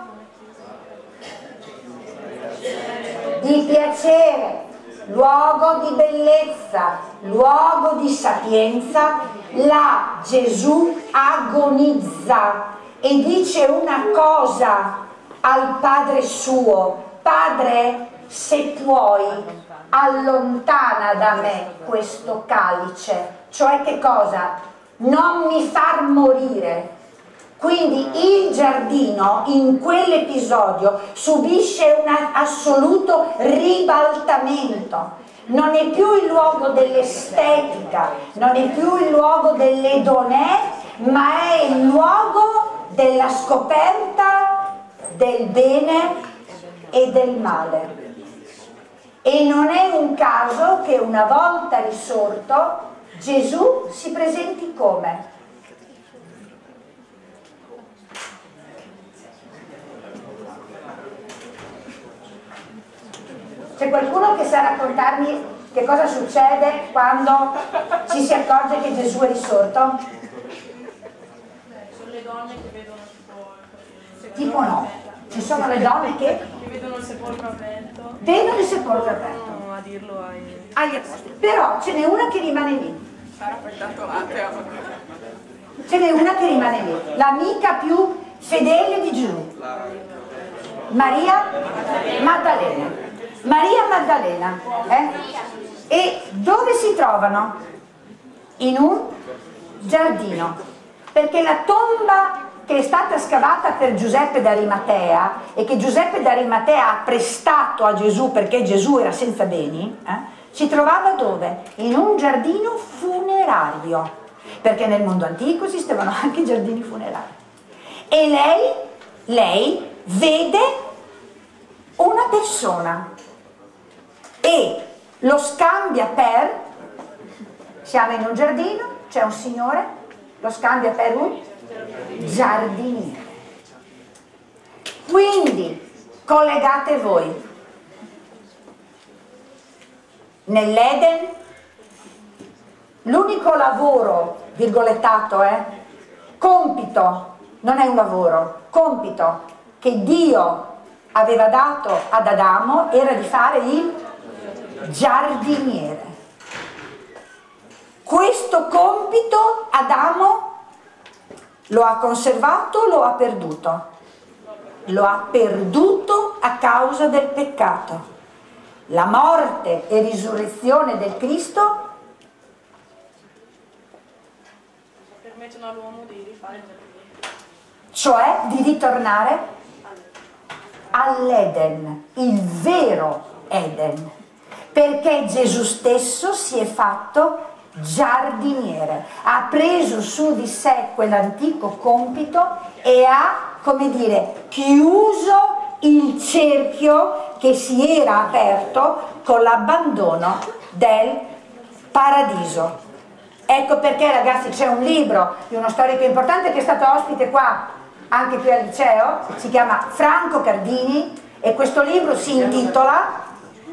di piacere, luogo di bellezza, luogo di sapienza, là Gesù agonizza e dice una cosa al Padre suo: Padre, se puoi, allontana da me questo calice. Cioè che cosa? Non mi far morire. Quindi il giardino in quell'episodio subisce un assoluto ribaltamento. Non è più il luogo dell'estetica, non è più il luogo dell'edonè, ma è il il luogo della scoperta del bene e del male. E non è un caso che una volta risorto Gesù si presenti come? C'è qualcuno che sa raccontarmi che cosa succede quando ci si accorge che Gesù è risorto? Sono le donne che vedono tipo... Tipo no, ci sono le donne che Che vedono il sepolcro aperto. vedono il sepolcro aperto. No, a dirlo ai... Agli apostoli. Però ce n'è una che rimane lì. Sarà per tanto l'altro. Ce n'è una che rimane lì, l'amica più fedele di Gesù. Maria Maddalena. Maria Maddalena. Eh? E dove si trovano? In un giardino. Perché la tomba che è stata scavata per Giuseppe d'Arimatea e che Giuseppe d'Arimatea ha prestato a Gesù perché Gesù era senza beni, eh, si trovava dove? In un giardino funerario, perché nel mondo antico esistevano anche i giardini funerari. E lei, lei vede una persona e lo scambia per, siamo in un giardino, c'è un signore, lo scambia per un giardiniere. Quindi collegate voi. Nell'Eden l'unico lavoro, virgolettato, è compito, non è un lavoro, compito che Dio aveva dato ad Adamo era di fare il giardiniere. Questo compito Adamo lo ha conservato, lo ha perduto. Lo ha perduto a causa del peccato. La morte e risurrezione del Cristo permettono all'uomo di rifare il giardino. cioè di ritornare all'Eden, il vero Eden, perché Gesù stesso si è fatto giardiniere, ha preso su di sé quell'antico compito e ha, come dire, chiuso il cerchio che si era aperto con l'abbandono del paradiso. Ecco perché, ragazzi, c'è un libro di uno storico importante che è stato ospite qua anche qui al liceo, si chiama Franco Cardini e questo libro si intitola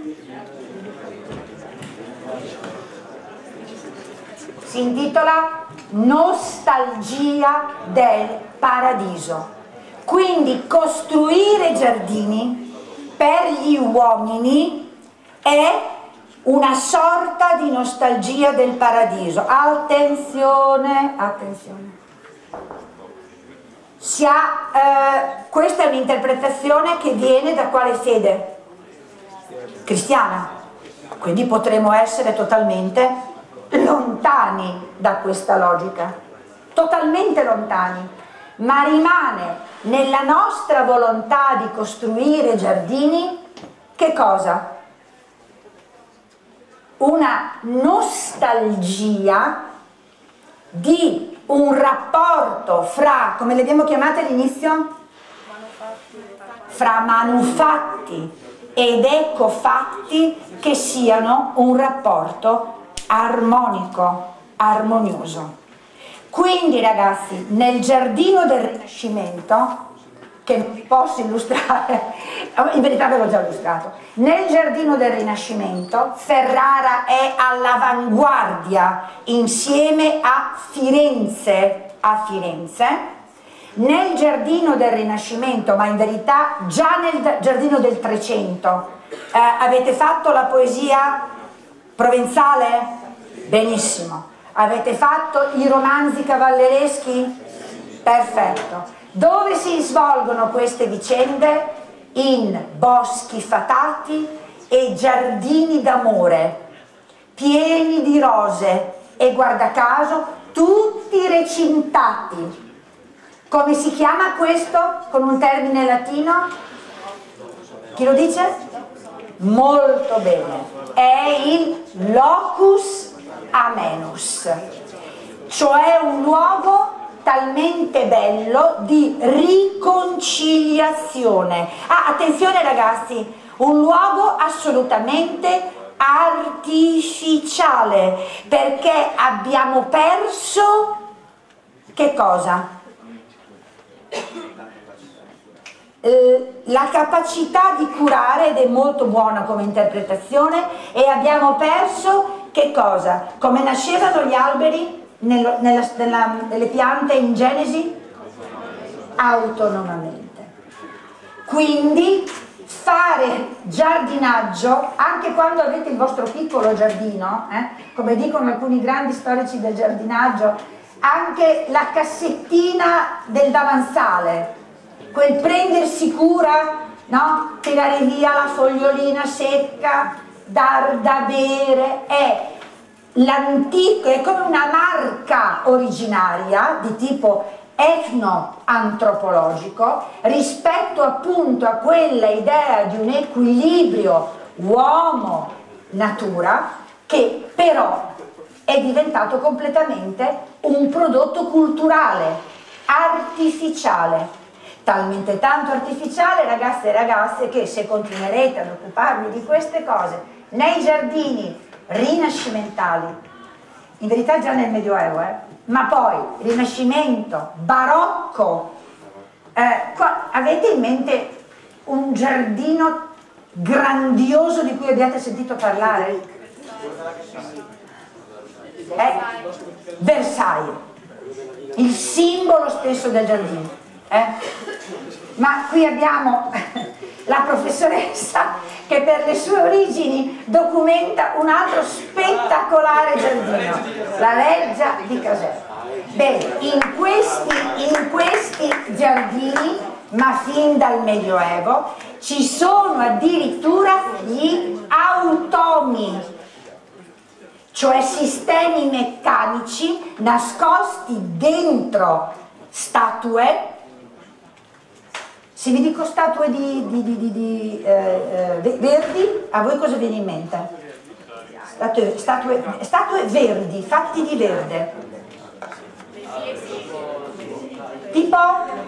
si intitola Nostalgia del paradiso. Quindi costruire giardini per gli uomini è una sorta di nostalgia del paradiso. Attenzione, attenzione. Si ha, eh, questa è un'interpretazione che viene da quale fede? Cristiana. Quindi potremo essere totalmente lontani da questa logica, totalmente lontani, ma rimane nella nostra volontà di costruire giardini che cosa? Una nostalgia di un rapporto fra, come le abbiamo chiamate all'inizio? Fra manufatti ed ecofatti che siano un rapporto armonico, armonioso. Quindi, ragazzi, nel giardino del Rinascimento, che non vi posso illustrare, in verità ve l'ho già illustrato, nel giardino del Rinascimento Ferrara è all'avanguardia insieme a Firenze, a Firenze, nel giardino del Rinascimento, ma in verità già nel giardino del Trecento, eh, avete fatto la poesia provenzale? Benissimo. Avete fatto i romanzi cavallereschi? Perfetto. Dove si svolgono queste vicende? In boschi fatati e giardini d'amore, pieni di rose e, guarda caso, tutti recintati. Come si chiama questo con un termine latino? Chi lo dice? Molto bene. È il locus amenus, cioè un luogo talmente bello di riconciliazione. Ah, attenzione ragazzi, un luogo assolutamente artificiale, perché abbiamo perso che cosa? Eh, la capacità di curare, ed è molto buona come interpretazione, e abbiamo perso che cosa? Come nascevano gli alberi nello, nella, nella, nelle piante in Genesi? Autonomamente. Quindi fare giardinaggio, anche quando avete il vostro piccolo giardino, eh, come dicono alcuni grandi storici del giardinaggio, anche la cassettina del davanzale, quel prendersi cura, no? Tirare via la fogliolina secca, dar da bere, è l'antico, è come una marca originaria di tipo etno-antropologico rispetto appunto a quella idea di un equilibrio uomo-natura, che però è diventato completamente un prodotto culturale, artificiale, talmente tanto artificiale, ragazze e ragazze, che se continuerete ad occuparvi di queste cose nei giardini rinascimentali, in verità già nel Medioevo, eh, ma poi Rinascimento, Barocco, eh, qua, avete in mente un giardino grandioso di cui abbiate sentito parlare? Eh? Versailles, il simbolo stesso del giardino. Eh? Ma qui abbiamo la professoressa che per le sue origini documenta un altro spettacolare giardino, la Reggia di Caserta. Bene, in questi, in questi giardini, ma fin dal Medioevo, ci sono addirittura gli automi, cioè sistemi meccanici nascosti dentro statue. Se vi dico statue di, di, di, di, di eh, eh, verdi, a voi cosa viene in mente? Statue, statue, statue verdi, fatti di verde. Tipo?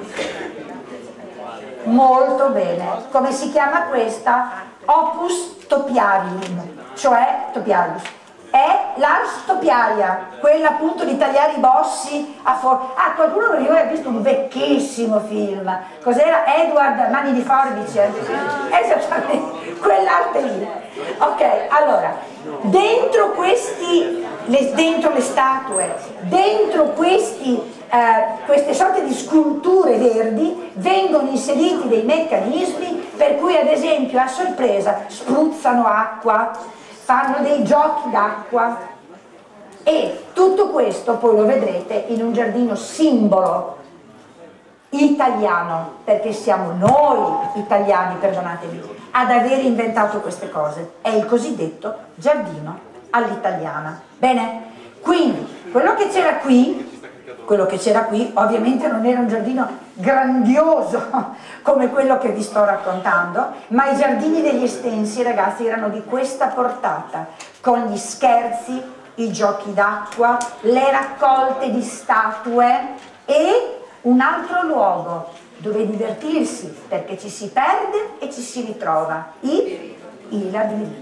Molto bene. Come si chiama questa? Opus topiarium, cioè topiarius. È l'ars topiaria, quella appunto di tagliare i bossi a forza. Ah, qualcuno di voi ha visto un vecchissimo film, cos'era? Edward Mani di Forbice, esattamente, quell'arte lì. Ok, allora, dentro questi, le, dentro le statue, dentro questi, eh, queste sorte di sculture verdi, vengono inseriti dei meccanismi per cui ad esempio a sorpresa spruzzano acqua, fanno dei giochi d'acqua, e tutto questo poi lo vedrete in un giardino simbolo italiano, perché siamo noi italiani, perdonatemi, ad aver inventato queste cose. È il cosiddetto giardino all'italiana. Bene? Quindi quello che c'era qui, quello che c'era qui ovviamente non era un giardino grandioso come quello che vi sto raccontando, ma i giardini degli Estensi, ragazzi, erano di questa portata, con gli scherzi, i giochi d'acqua, le raccolte di statue e un altro luogo dove divertirsi, perché ci si perde e ci si ritrova, i, i labirinti.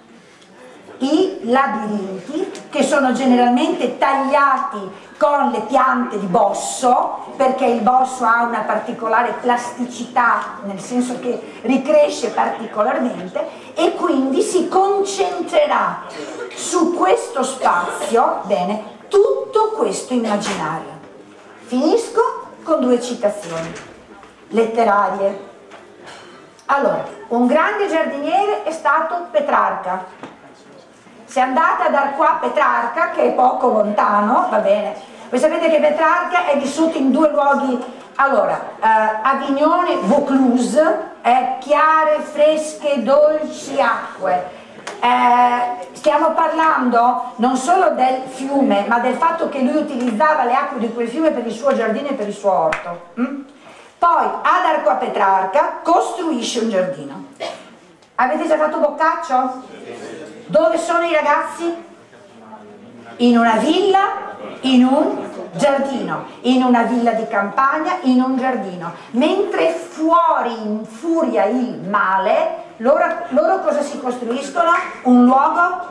I labirinti, che sono generalmente tagliati con le piante di bosso, perché il bosso ha una particolare plasticità, nel senso che ricresce particolarmente, e quindi si concentrerà su questo spazio, bene, tutto questo immaginario. Finisco con due citazioni letterarie. Allora, un grande giardiniere è stato Petrarca. Se andate a dar qua Petrarca, che è poco lontano, va bene, voi sapete che Petrarca è vissuto in due luoghi, allora, eh, Avignone, Vaucluse, eh, chiare, fresche, dolci acque. Eh, stiamo parlando non solo del fiume, ma del fatto che lui utilizzava le acque di quel fiume per il suo giardino e per il suo orto. Mm? Poi, ad Arco a Petrarca, costruisce un giardino. Avete già fatto Boccaccio? Dove sono i ragazzi? In una villa, in un giardino, in una villa di campagna, in un giardino, mentre fuori infuria il male, loro, loro cosa si costruiscono? Un luogo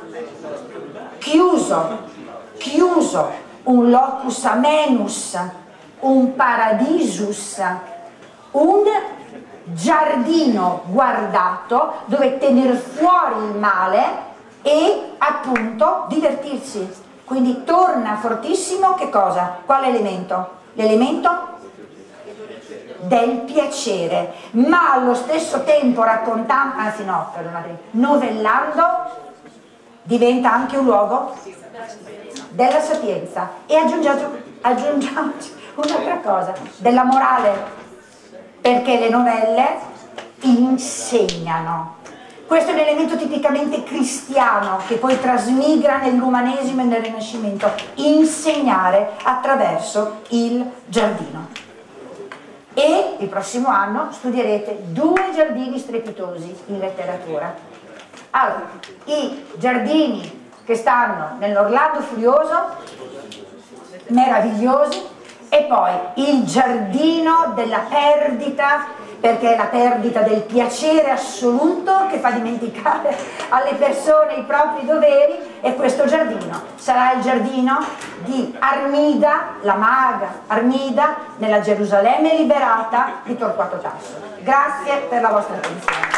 chiuso, chiuso, un locus amenus, un paradisus, un giardino guardato dove tener fuori il male e appunto divertirsi. Quindi torna fortissimo che cosa? Quale elemento? L'elemento del piacere, ma allo stesso tempo raccontando, anzi no, perdonate, novellando diventa anche un luogo della sapienza. E aggiungiamo, aggiungiamo un'altra cosa, della morale, perché le novelle insegnano. Questo è un elemento tipicamente cristiano che poi trasmigra nell'umanesimo e nel Rinascimento, insegnare attraverso il giardino. E il prossimo anno studierete due giardini strepitosi in letteratura. Allora, i giardini che stanno nell'Orlando Furioso, meravigliosi, e poi il giardino della perdita, perché è la perdita del piacere assoluto che fa dimenticare alle persone i propri doveri, e questo giardino sarà il giardino di Armida, la maga Armida, nella Gerusalemme liberata di Torquato Tasso. Grazie per la vostra attenzione.